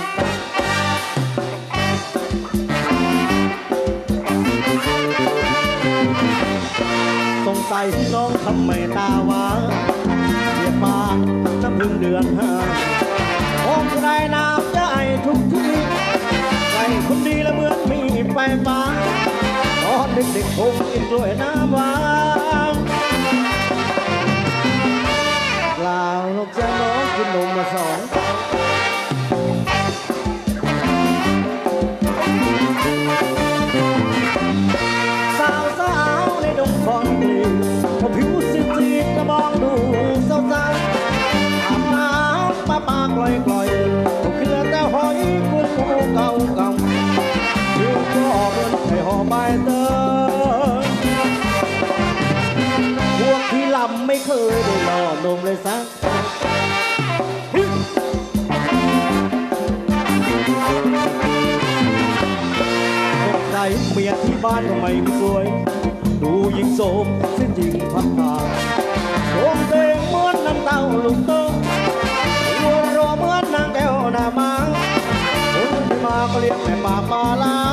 สงสัยที่น้องทำไมตาหวานเรียกมาน้ำพึ่งเดือนห้าคงได้น้ำใจทุกทีใครคนดีและเหมือนมีไฟฟ้าตอนเด็กๆคงกินกล้วยน้ำหวานเปล่าลูกจะน้องกินนมมาสองสาวสาวในดงคอนกรีตพอผิวซีดๆกระมองดูเศร้าใจอาบน้ำปลาปลากลอยกลอยเกลือแต่หอยกุ้งปูเก่าเก่าเรื่องก็เงินให้ห่อใบเตยพวกที่ลำไม่เคยได้หล่อนมเลยสักใจเมียที่บ้านทำไมไม่สวยดูยิ่งโสมเส้นจริงพับตาโสมเต่งเหมือนน้ำเต้าลุงโตวัวรอเหมือนนางแก้วหน้ามาคนที่มาก็เรียกแม่ปากปลาลา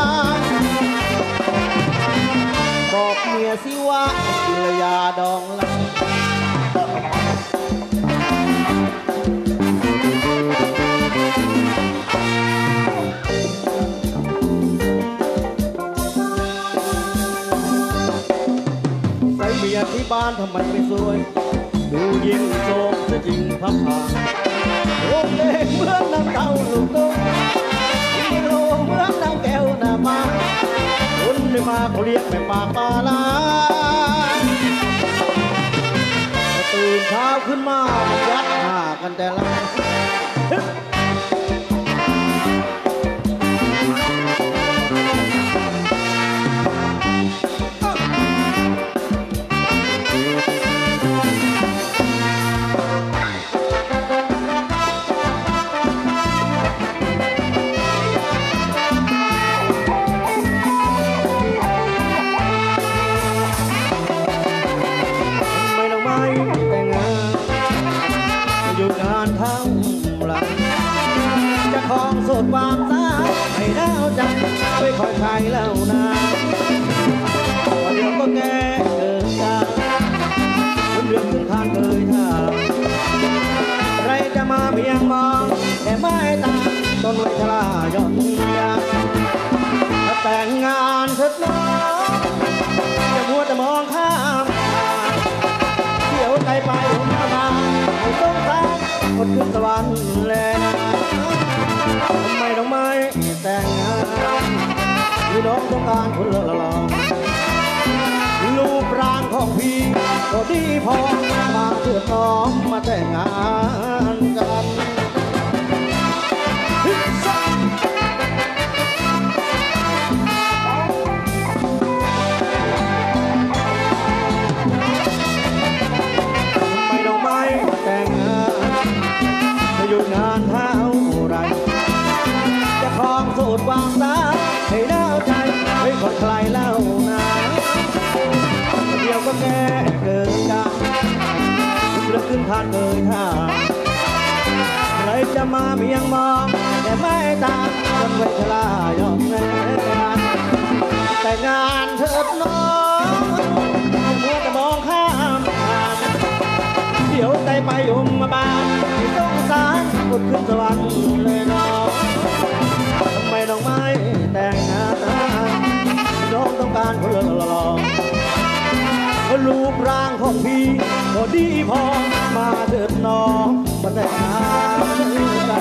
บอกเมียสิว่ากินยาดองละเมียที่บ้านทำไมไม่สวยดูยิ่งโศกซะจริงพับผ่าโอ้เล็กเหมือนน้ำเต้าลูกโตยิ่งโลเหมือนน้ำแก้วหน้ามาคนได้มาเขาเรียกแม่ปากปลาลาตื่นเช้าขึ้นมายัดหน้ากันแต่ละสดความสาวให้ดาวจังไปคอยใครแล้วนะเดี๋ยวก็แก่เกินกันคนเรื่องขึ้นทางเคยท่าใครจะมาเพียงมองแต่ไม่ตาต้นไว้ชราย่อนยาถ้าแต่งงานเถิดน้องจะมัวแต่มองข้ามเดี๋ยวใจไปหัวหน้ามาไม่ต้องตามคนขึ้นสวรรค์เลยนะทำไมต้องไม่แต่งงานพี่น้องต้องการคนหล่อรูปร่างของพี่ก็ดีพอมาเถิดน้องมาแต่งงานกันทำไมต้องไม่แต่งงานจะหยุดงานเท่าไรจะคลองสูตรวางตาให้ดาวใจไม่คนใครเล่านะเดียวก็แก่เกินกันเลือกขึ้นทานเลยท่าใครจะมาเมียงมองแต่ไม่ตามจนไว้ชรายอมแน่แต่งานเถิดน้องมัวแต่มองข้ามเดี๋ยวใจไปอุ่มมาบ้านที่สงสารกดขึ้นสวรรค์เลยน้องทำไมน้องไม่แต่งงานน้องต้องการคนหล่อรูปร่างของพี่ก็ดีพอมาเถิดน้องมาแต่งงานกัน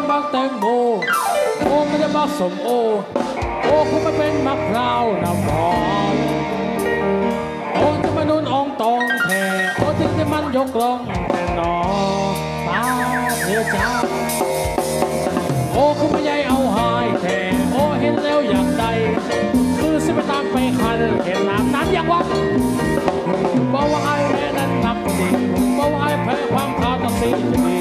สมโอโอ้คงไม่เป็นมะพร้าวน้ำหอมเห็นน้ำนั้นยังวะบอกว่าไอ้แม่นั้นหนักดีบอกว่าไอ้แพ้ความขาดต้องสีดี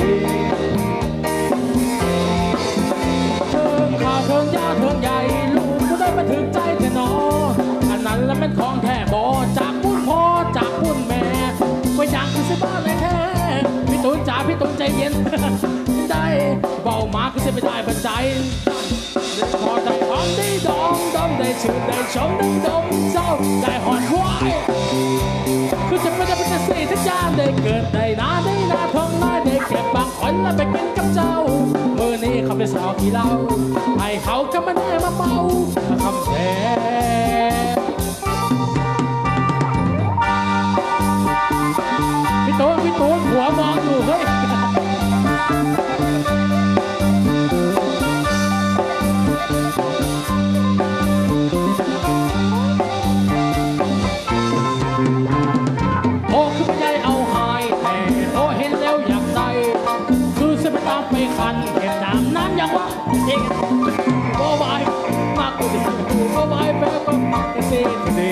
เทิงข่าวเทิงยาเทิงใหญ่ลูกก็ได้มาถึงใจแต่นออันนั้นแล้วเป็นของแท้บอจากปุ้นพ่อจากปุ้นแม่ก็ยังคือสิบ้านเลยแท้พี่ตุนจ๋าพี่ตุนใจเย็นได้เบามาคือจะไม่ได้บันใจพอได้หอมได้ดองดองได้ชื่นได้ชมได้ดมเจ้าได้หอนควายคือจะไม่ได้เป็นสี่ทุกอย่างได้เกิดได้นาได้นาทองน้อยได้เก็บบางคนแล้วไปกินกับเจ้าเมื่อนี้เขาไปสาวกี่เหล้าให้เขาก็มาได้มาเมาคำแท้พี่ตูนพี่ตูนหัวมองอยู่เฮ้ยโอ้คือไม่ได้เอาหายแต่โอ้เห็นแล้วอยากใจคือจะไปตามไปคันเห็นน้ำน้ำยังวะเองโอ้บายมากกว่าดีโอ้บายแป๊บแป๊บสิสิ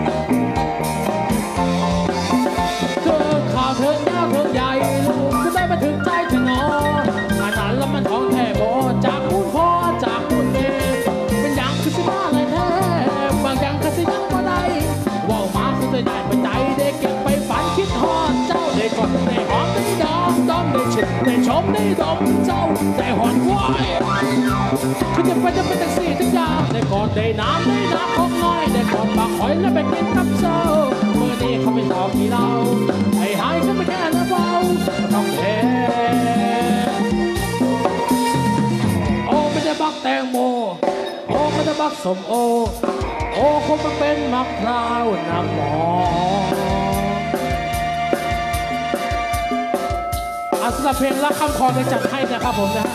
เธอข่าวเธอยาวเธอใหญ่ลูกก็ได้มาถึงใจจะนอนอันนั้นแล้วมันท้องแท้บอจากคุณพ่อจากคุณแม่เป็นอย่างคือสิบ้าอะไรแท้บางอย่างก็สิยังบ่ได้ว่ามาคือจะได้ไปใจได้เก็บไปฝันคิดฮอดเจ้าได้กอดได้หอมได้ดองดอมได้ชิดได้ชมได้ดมเจ้าได้หอนควายคือจะไปจะเป็นแท็กซี่ทุกอย่างได้กอดได้น้ำได้น้ำของน้อยได้กอดปากหอยและไปกินกับเจ้าเมื่อนี้เขาไม่ตอบที่เราไอ้หายเขาไม่แค่นะเบาต้องแพ้โอ้ไม่ได้บักแตงโมโอ้ไม่ได้บักสมโอโอ้คงมันเป็นมะพร้าวน้ำหมออ่ะสำหรับเพลงรักคำคอจะจัดให้นะครับผมนะ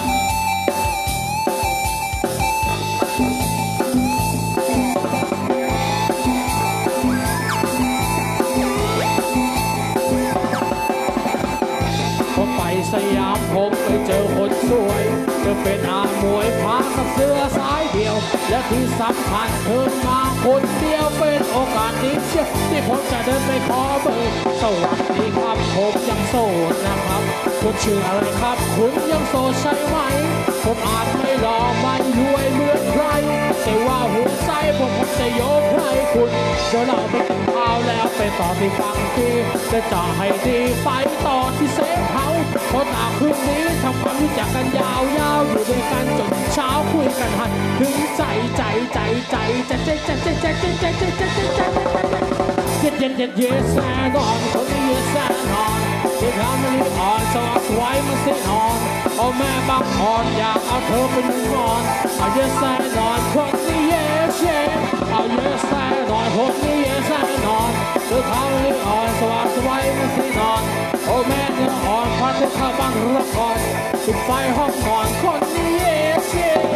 ผมไปสยามผมไปเจอคนสวยเธอเป็นอามวยพากับเสื้อสายเดียวและที่สำคัญเธอมาคนเดียวเป็นโอกาสดีเชียวที่ผมจะเดินไปขอเบอร์สวัสดีครับผมยังโสดนะครับคุณชื่ออะไรครับคุณยังโสดใช่ไหมผมอาจไม่หล่อไม่รวยเหมือนใครแต่ว่าหัวใจผมผมจะยกให้คุณเดี๋ยวเราไปกินข้าวแล้วไปต่อที่ฟังที่จะจ่าให้ดีไปต่อที่เซฟเฮาส์เพราะตาคืนนี้ทำความรู้จักกันยาวๆอยู่ด้วยกันจนเช้าคุยกันหันถึงใจใจใจใจใจใจใจใจใจใจใจใจใจใจเย็นเย็นเย็นเย็นแน่นอนคนนี้เย็นแน่นอนที่ทำให้อ่อนสว่างสวยมันสิ้นอ่อนโอ้แม่บางอ่อนอยากเอาเธอเป็นนอนเอาเย็นแน่นอนคนนี้เย็นเย็นเอาเย็นแน่นอนคนนี้เย็นแน่นอนเธอทำให้อ่อนสว่างสวยมันสิ้นอ่อนโอ้แม่เนื้ออ่อนพัดเธอเข้าบ้างรักอ่อนปิดไฟห้องนอนคนนี้เย็นเย็น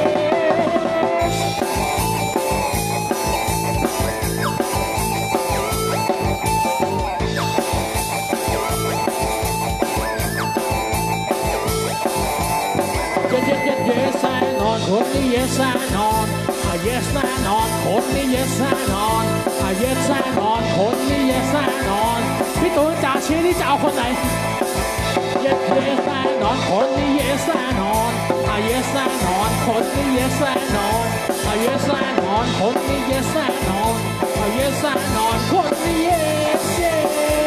คนนี้ yes แน่นอน yes แน่นอนคนนี้ yes แน่นอน yes แน่นอนคนนี้ yes แน่นอนพี่ตูนจ่าชี้นี่จะเอาคนไหน yes yes แน่นอนคนนี้ yes แน่นอน yes แน่นอนคนนี้ yes แน่นอน yes แน่นอนคนนี้ yes แน่นอน yes แน่นอนคนนี้ yes yes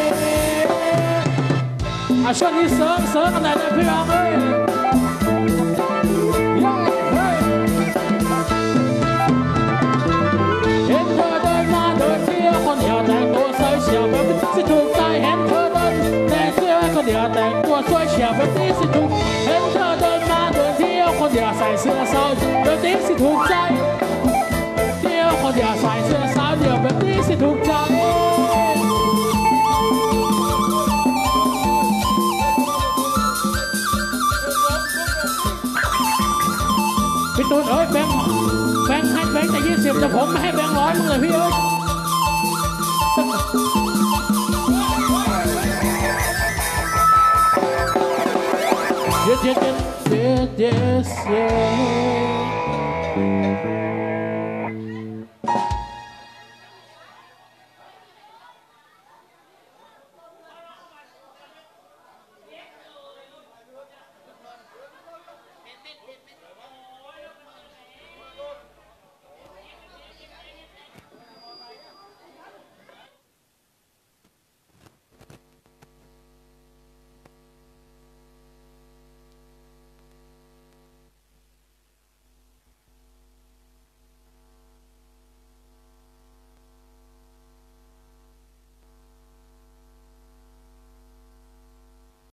อ่ะช่วงนี้เสริมเสริมกันหน่อยนะพี่น้องเอ้ยคนเดียวแต่งตัวสวยเฉียวแบบนี้สิถูกใจเห็นเธอเดินแต่เสื้อคนเดียวแต่งตัวสวยเฉียวแบบนี้สิถูกเห็นเธอเดินมาเดินเที่ยวคนเดียวใส่เสื้อสาวแบบนี้สิถูกใจเที่ยวคนเดียวใส่เสื้อสาวเดียวแบบนี้สิถูกใจพี่ตูนเอ้ยแบงค์แบงค์ให้แบงค์แต่ยี่สิบแต่ผมไม่ให้แบงค์ร้อยมึงเลยพี่เอ้ยYes, yes, yes, yes, yes.